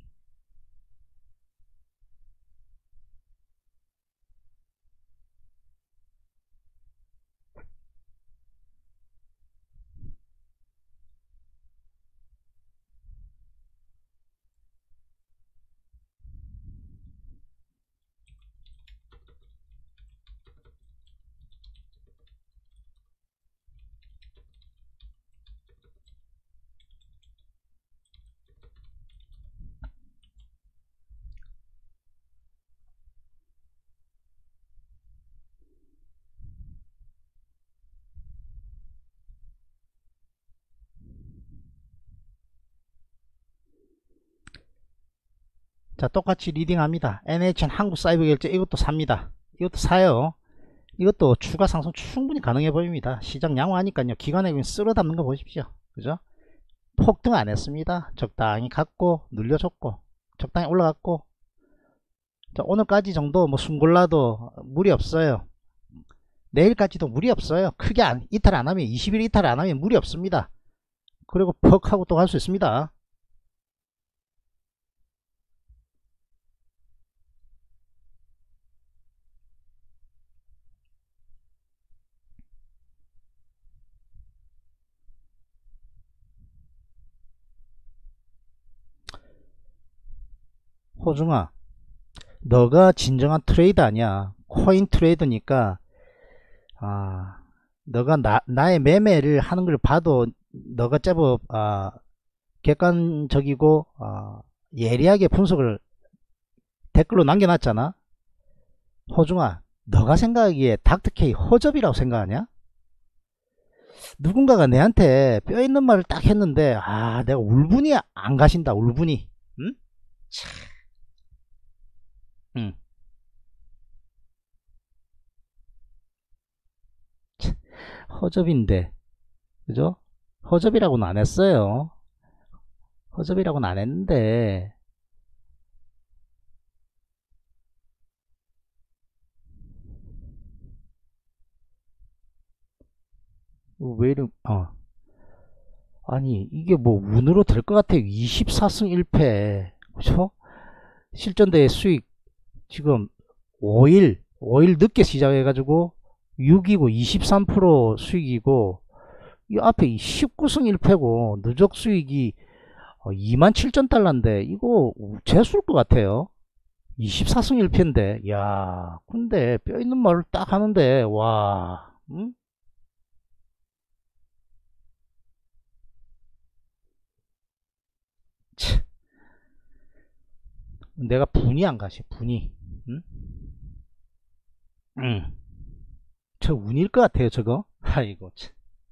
자, 똑같이 리딩합니다. NHN 한국 사이버 결제 이것도 삽니다. 이것도 사요. 이것도 추가 상승 충분히 가능해 보입니다. 시장 양호하니까요. 기관에 쓸어 담는 거 보십시오. 그죠? 폭등 안 했습니다. 적당히 갔고 눌려줬고 적당히 올라갔고. 자, 오늘까지 정도 뭐 숨골라도 무리 없어요. 내일까지도 무리 없어요. 크게 이탈 안 하면 20일 이탈 안 하면 무리 없습니다. 그리고 퍽 하고 또 갈 수 있습니다. 호중아, 너가 진정한 트레이더 아니야. 코인 트레이더니까 너가 나의 매매를 하는 걸 봐도 너가 제법 객관적이고 예리하게 분석을 댓글로 남겨놨잖아. 호중아, 너가 생각하기에 닥터케이 허접이라고 생각하냐? 누군가가 내한테 뼈있는 말을 딱 했는데 내가 울분이 안 가신다. 울분이. 응? 응. 허접인데, 그죠? 허접이라고는 안 했어요. 허접이라고는 안 했는데, 왜 이래, 아니, 이게 뭐 운으로 될 것 같아요. 24승 1패. 그죠? 실전대회 수익, 지금 5일 늦게 시작해가지고 6이고 23% 수익이고, 이 앞에 19승 1패고 누적 수익이 27,000달러인데 이거 재수일 것 같아요. 24승 1패인데 야, 근데 뼈 있는 말을 딱 하는데 와, 응? 내가 분이 안 가시. 분이. 응? 응. 저 운일 것 같아요 저거. 아이고 참.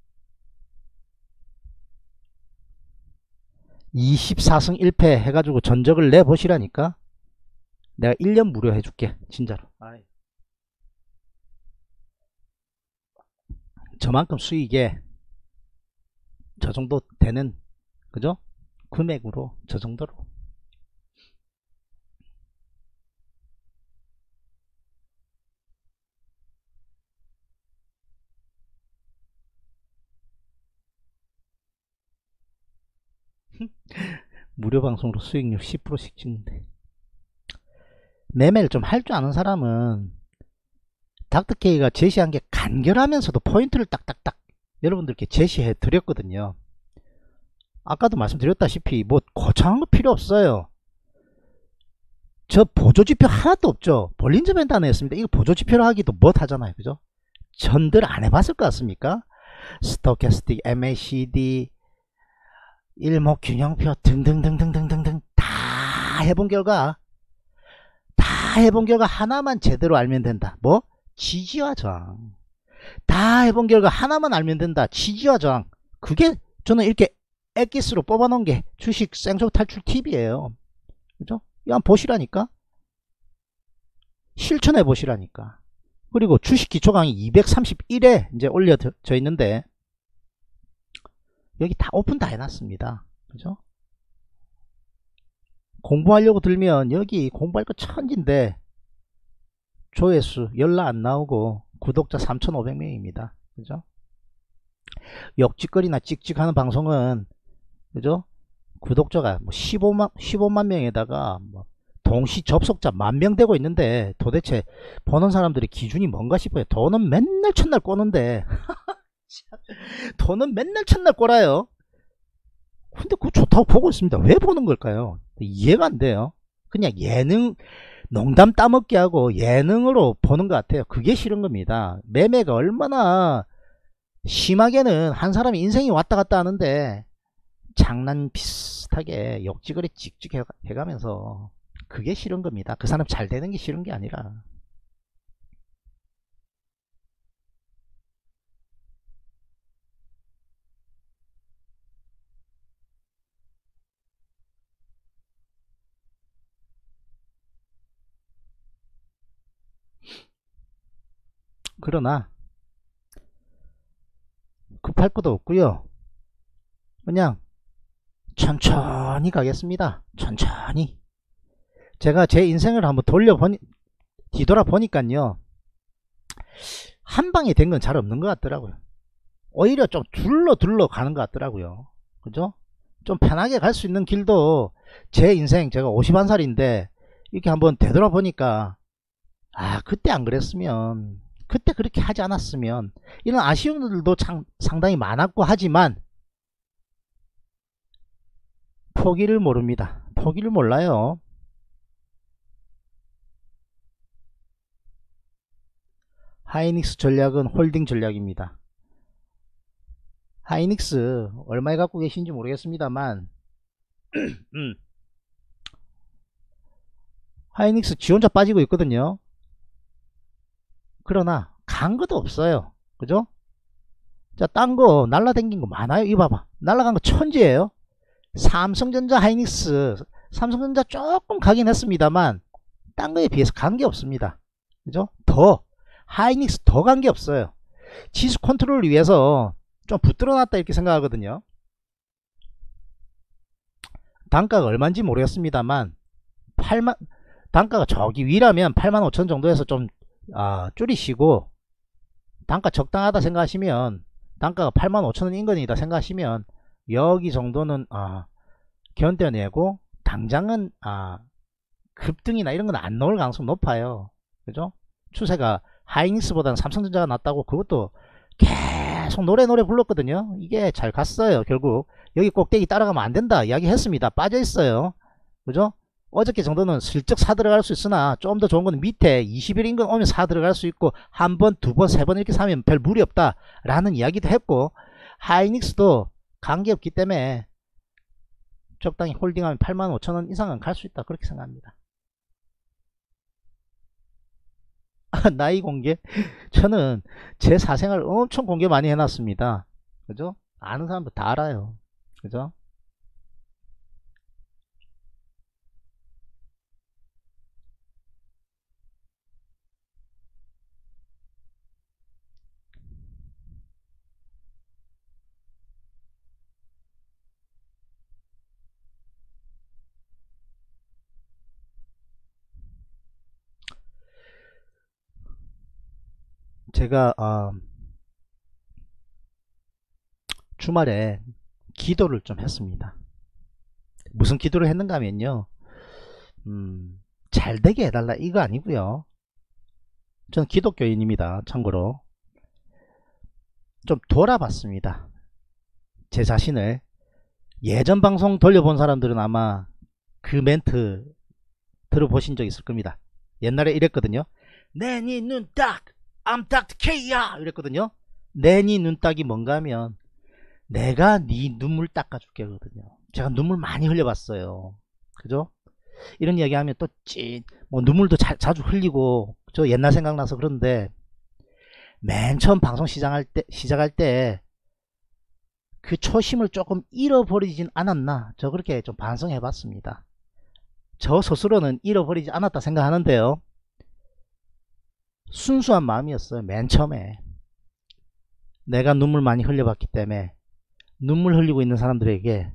24승 1패 해가지고 전적을 내보시라니까. 내가 1년 무료 해줄게 진짜로. 저만큼 수익에 저 정도 되는, 그죠? 금액으로 저 정도로. 무료 방송으로 수익률 10%씩 찍는데. 매매를 좀 할 줄 아는 사람은 닥터케이가 제시한 게 간결하면서도 포인트를 딱딱딱 여러분들께 제시해 드렸거든요. 아까도 말씀드렸다시피 뭐 거창한 거 필요 없어요. 저 보조지표 하나도 없죠. 볼린저 밴드 하나 했습니다. 이거 보조지표로 하기도 못하잖아요. 그죠? 전들 안 해봤을 것 같습니까? 스토캐스틱, MACD, 일목균형표 등등등등등등등 다 해본 결과 다 해본 결과 하나만 제대로 알면 된다. 뭐? 지지와 저항. 다 해본 결과 하나만 알면 된다. 지지와 저항. 그게 저는 이렇게 엑기스로 뽑아놓은 게 주식 생존 탈출 팁이에요. 그죠? 이거 한번 보시라니까. 실천해 보시라니까. 그리고 주식 기초 강의 231에 이제 올려져 있는데 여기 다 오픈 다 해놨습니다. 그죠? 공부하려고 들면 여기 공부할 거 천진데 조회수 연락 안 나오고 구독자 3,500명입니다. 그죠? 역짓거리나 찍찍하는 방송은 그죠? 구독자가 뭐 15만 명에다가 뭐 동시 접속자 10,000명 되고 있는데 도대체 보는 사람들의 기준이 뭔가 싶어요. 돈은 맨날 첫날 꼬는데 돈은 맨날 첫날 꼬라요. 근데 그거 좋다고 보고 있습니다. 왜 보는 걸까요? 이해가 안 돼요. 그냥 예능 농담 따먹게 하고 예능으로 보는 것 같아요. 그게 싫은 겁니다. 매매가 얼마나 심하게는 한 사람이 인생이 왔다 갔다 하는데 장난 비슷하게 역지거리 찍찍 해가면서 그게 싫은 겁니다. 그 사람 잘 되는 게 싫은 게 아니라. 그러나 급할 것도 없고요. 그냥 천천히 가겠습니다. 천천히. 제가 제 인생을 한번 뒤돌아보니까요. 한 방에 된 건 잘 없는 것 같더라고요. 오히려 좀 둘러 가는 것 같더라고요. 그죠? 좀 편하게 갈 수 있는 길도 제 인생 제가 51살인데 이렇게 한번 되돌아보니까 그때 안 그랬으면 그때 그렇게 하지 않았으면 이런 아쉬움들도 상당히 많았고 하지만 포기를 모릅니다. 포기를 몰라요. 하이닉스 전략은 홀딩 전략입니다. 하이닉스 얼마에 갖고 계신지 모르겠습니다만 하이닉스 지 혼자 빠지고 있거든요. 그러나 간 것도 없어요. 그죠? 자, 딴 거 날라댕긴 거 많아요. 이거 봐봐. 날라간 거 천지예요. 삼성전자 하이닉스 삼성전자 조금 가긴 했습니다만 딴 거에 비해서 간 게 없습니다. 그죠? 하이닉스 더 간 게 없어요. 지수 컨트롤을 위해서 좀 붙들어 놨다 이렇게 생각하거든요. 단가가 얼마인지 모르겠습니다만 단가가 저기 위라면 85,000 정도에서 좀 줄이시고 단가 적당하다 생각하시면 단가가 85,000원 인근이다 생각하시면 여기 정도는 견뎌내고 당장은 급등이나 이런 건 안 나올 가능성이 높아요. 그죠? 추세가 하이닉스보다는 삼성전자가 낫다고 그것도 계속 노래 불렀거든요. 이게 잘 갔어요. 결국 여기 꼭대기 따라가면 안 된다 이야기 했습니다. 빠져 있어요. 그죠? 어저께 정도는 슬쩍 사 들어갈 수 있으나 좀 더 좋은 건 밑에 20일 인근 오면 사 들어갈 수 있고 한 번, 두 번, 세 번 이렇게 사면 별 무리 없다 라는 이야기도 했고 하이닉스도 관계없기 때문에 적당히 홀딩하면 85,000원 이상은 갈 수 있다 그렇게 생각합니다. 나이 공개? 저는 제 사생활 엄청 공개 많이 해놨습니다. 그죠? 아는 사람도 다 알아요. 그죠? 제가 주말에 기도를 좀 했습니다. 무슨 기도를 했는가 하면요, 잘 되게 해달라 이거 아니고요. 저는 기독교인입니다. 참고로 좀 돌아봤습니다. 제 자신을. 예전 방송 돌려본 사람들은 아마 그 멘트 들어보신 적 있을 겁니다. 옛날에 이랬거든요. 내 니 눈딱 암딱 K야 이랬거든요. 내 니 눈딱이 뭔가 하면 내가 네 눈물 닦아줄게 거든요. 제가 눈물 많이 흘려봤어요. 그죠? 이런 이야기 하면 또 뭐 눈물도 자주 흘리고 저 옛날 생각나서 그런데 맨 처음 방송 시작할 때 그 초심을 조금 잃어버리진 않았나, 저 그렇게 좀 반성해 봤습니다. 저 스스로는 잃어버리지 않았다 생각하는데요, 순수한 마음이었어요. 맨 처음에 내가 눈물 많이 흘려봤기 때문에 눈물 흘리고 있는 사람들에게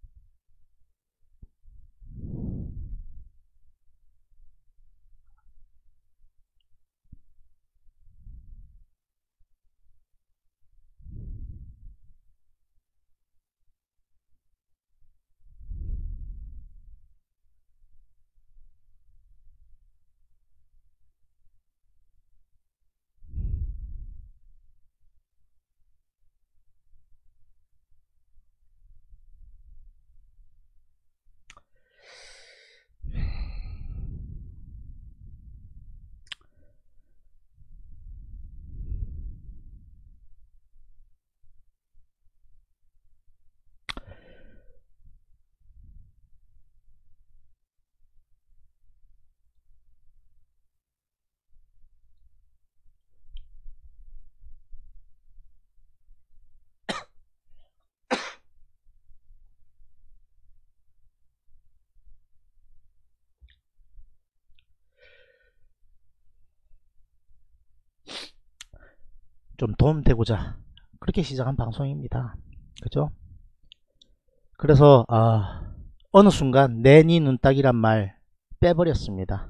좀 도움되고자 그렇게 시작한 방송입니다. 그죠? 그래서 어느 순간 내 니 눈딱이란 말 빼버렸습니다.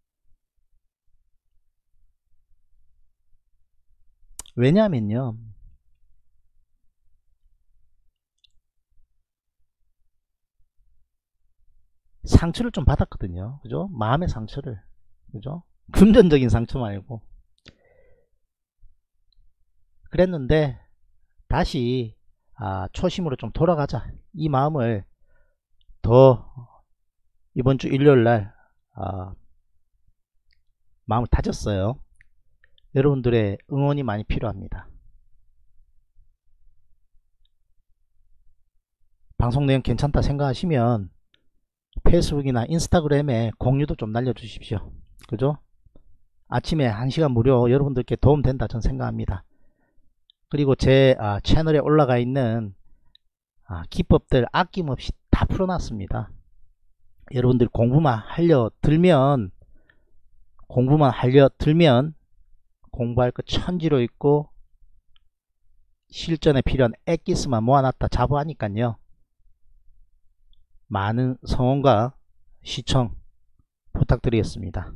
왜냐하면요, 상처를 좀 받았거든요. 그죠? 마음의 상처를. 그죠? 금전적인 상처 말고. 그랬는데 다시 초심으로 좀 돌아가자, 이 마음을 더 이번 주 일요일날 마음을 다졌어요. 여러분들의 응원이 많이 필요합니다. 방송 내용 괜찮다 생각하시면 페이스북이나 인스타그램에 공유도 좀 날려주십시오. 그죠? 아침에 1시간 무료 여러분들께 도움된다 전 생각합니다. 그리고 제 채널에 올라가 있는 기법들 아낌없이 다 풀어놨습니다. 여러분들 공부만 하려 들면 공부할 거 천지로 있고 실전에 필요한 엑기스만 모아놨다 자부하니까요, 많은 성원과 시청 부탁드리겠습니다.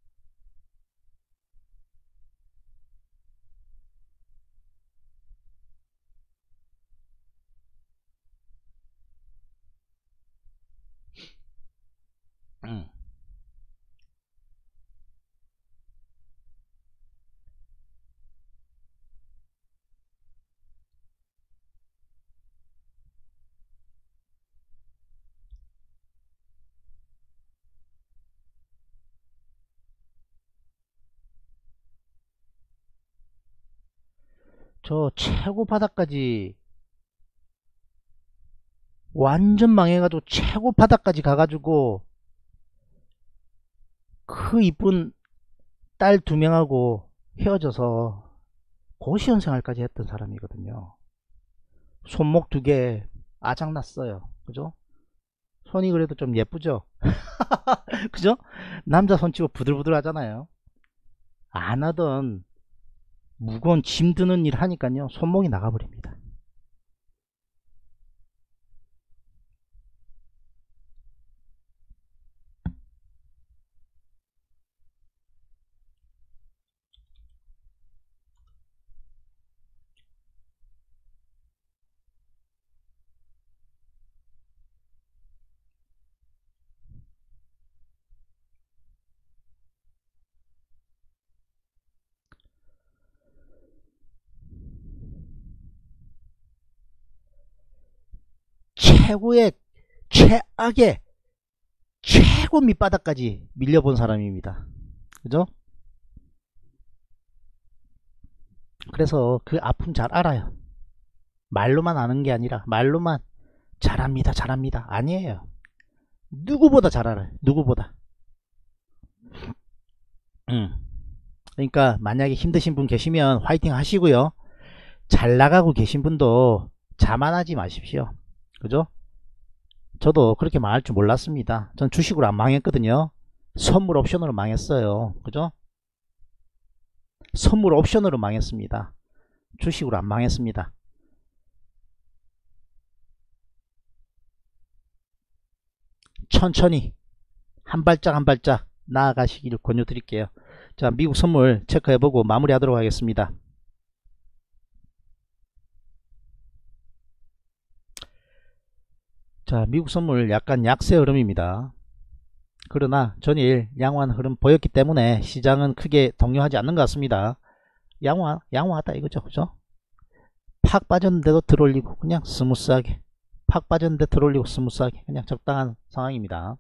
저 최고 바닥까지 완전 망해가지고 최고 바닥까지 가가지고 그 이쁜 딸 2명하고 헤어져서 고시원생활까지 했던 사람이거든요. 손목 2개 아작났어요. 그죠? 손이 그래도 좀 예쁘죠? 그죠? 남자 손치고 부들부들 하잖아요. 안 하던 무거운 짐 드는 일 하니까요, 손목이 나가버립니다. 최고의 최악의 최고 밑바닥까지 밀려본 사람입니다. 그죠? 그래서 그 아픔 잘 알아요. 말로만 아는 게 아니라 말로만 잘합니다 잘합니다 아니에요. 누구보다 잘 알아요. 누구보다. 그러니까 만약에 힘드신 분 계시면 화이팅 하시고요. 잘 나가고 계신 분도 자만하지 마십시오. 그죠? 저도 그렇게 망할 줄 몰랐습니다. 전 주식으로 안 망했거든요. 선물 옵션으로 망했어요. 그죠? 선물 옵션으로 망했습니다. 주식으로 안 망했습니다. 천천히 한 발짝 한 발짝 나아가시길 권유드릴게요. 자, 미국 선물 체크해보고 마무리하도록 하겠습니다. 자, 미국 선물 약간 약세 흐름입니다. 그러나 전일 양호한 흐름 보였기 때문에 시장은 크게 동요하지 않는 것 같습니다. 양호하다 이거죠. 그죠? 팍 빠졌는데도 들어올리고 그냥 스무스하게, 팍 빠졌는데 들어올리고 스무스하게, 그냥 적당한 상황입니다.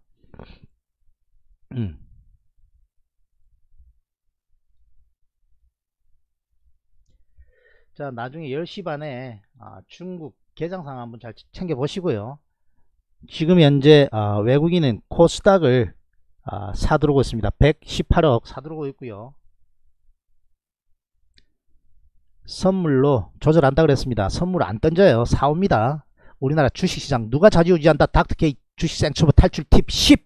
자, 나중에 10시 반에 중국 개장 상황 한번 잘 챙겨 보시고요. 지금 현재 외국인은 코스닥을 사들어오고 있습니다. 118억 사들어오고 있고요. 선물로 조절한다 그랬습니다. 선물 안 던져요. 사옵니다. 우리나라 주식시장 누가 좌지우지한다. 닥터케이 주식 생초보 탈출 팁 10.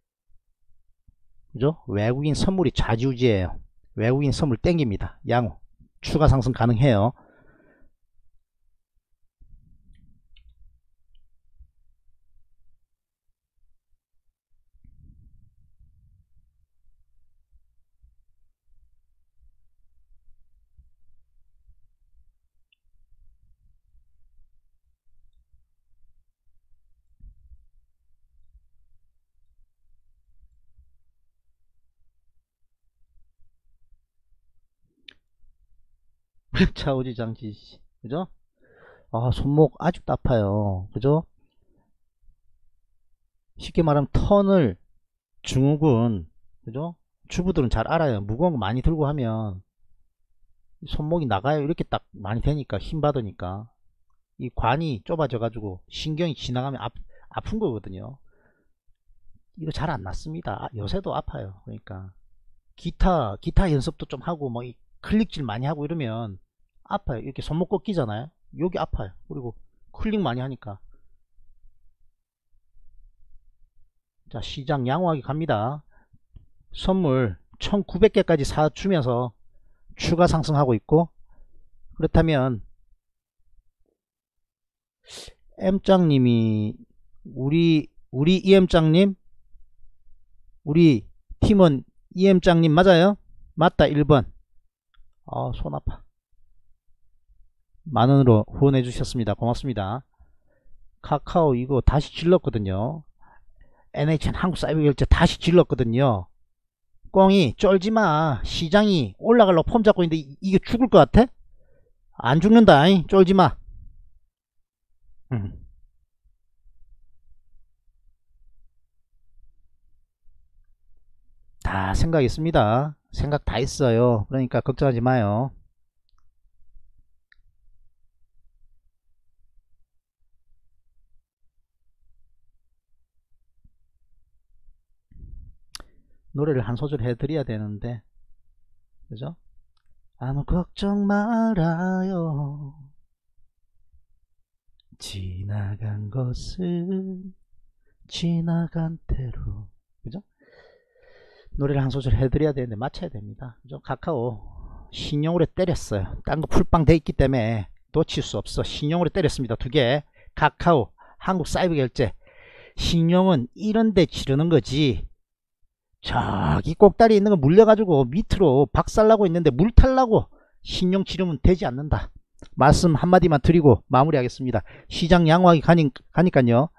그죠? 외국인 선물이 좌지우지해요. 외국인 선물 땡깁니다. 양호. 추가 상승 가능해요. 차오지장지. 그죠? 손목 아직도 아파요. 그죠? 쉽게 말하면 턴을 증후군, 그죠? 주부들은 잘 알아요. 무거운 거 많이 들고 하면 손목이 나가요. 이렇게 딱 많이 되니까, 힘 받으니까 이 관이 좁아져 가지고 신경이 지나가면 아픈 거거든요. 이거 잘 안 낫습니다. 요새도 아파요. 그러니까 기타 연습도 좀 하고 뭐 클릭질 많이 하고 이러면 아파요. 이렇게 손목 꺾이잖아요. 여기 아파요. 그리고 클릭 많이 하니까. 자, 시장 양호하게 갑니다. 선물 1900개까지 사주면서 추가 상승하고 있고, 그렇다면 M장님이 우리 EM장님, 우리 팀원 EM장님 맞아요? 맞다. 1번. 손 아파. 만원으로 후원해 주셨습니다. 고맙습니다. 카카오 이거 다시 질렀거든요. NHN 한국사이버결제 다시 질렀거든요. 꽁이 쫄지마. 시장이 올라갈로 폼 잡고 있는데 이게 죽을 것 같아? 안 죽는다. 쫄지마. 다 생각 있습니다. 생각 다 있어요. 그러니까 걱정하지 마요. 노래를 한 소절 해드려야 되는데, 그죠? 아무 걱정 말아요. 지나간 것은 지나간 대로. 그죠? 노래를 한 소절 해드려야 되는데 맞춰야 됩니다. 그죠? 카카오 신용으로 때렸어요. 딴 거 풀빵 돼 있기 때문에 놓칠 수 없어. 신용으로 때렸습니다. 2개. 카카오 한국사이버결제. 신용은 이런데 지르는 거지, 저기 꼭다리 있는 거 물려가지고 밑으로 박살나고 있는데 물 탈라고 신용 치르면 되지 않는다. 말씀 한마디만 드리고 마무리하겠습니다. 시장 양호하게 가니까요.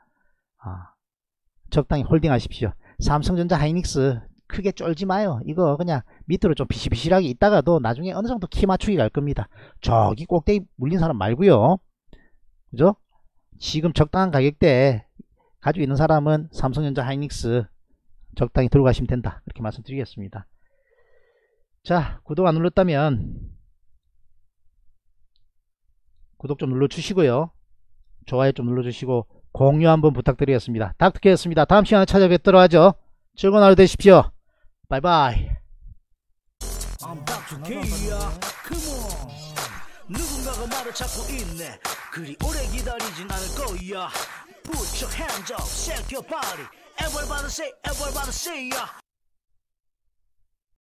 적당히 홀딩 하십시오. 삼성전자 하이닉스 크게 쫄지 마요. 이거 그냥 밑으로 좀 비실비실하게 있다가도 나중에 어느 정도 키 맞추기 갈 겁니다. 저기 꼭대기 물린 사람 말고요. 그죠? 지금 적당한 가격대에 가지고 있는 사람은 삼성전자 하이닉스 적당히 들고 가시면 된다. 이렇게 말씀드리겠습니다. 자, 구독 안 눌렀다면 구독 좀 눌러주시고요. 좋아요 좀 눌러주시고 공유 한번 부탁드리겠습니다. 닥터케였습니다. 다음 시간에 찾아뵙도록 하죠. 즐거운 하루 되십시오. 바이바이.
I'm Dr. K야. Come on. 누군가가 말을 찾고 있네. 그리 오래 기다리진 않을 거야. Put your hands up, shake your body. Everybody say, everybody say, yeah.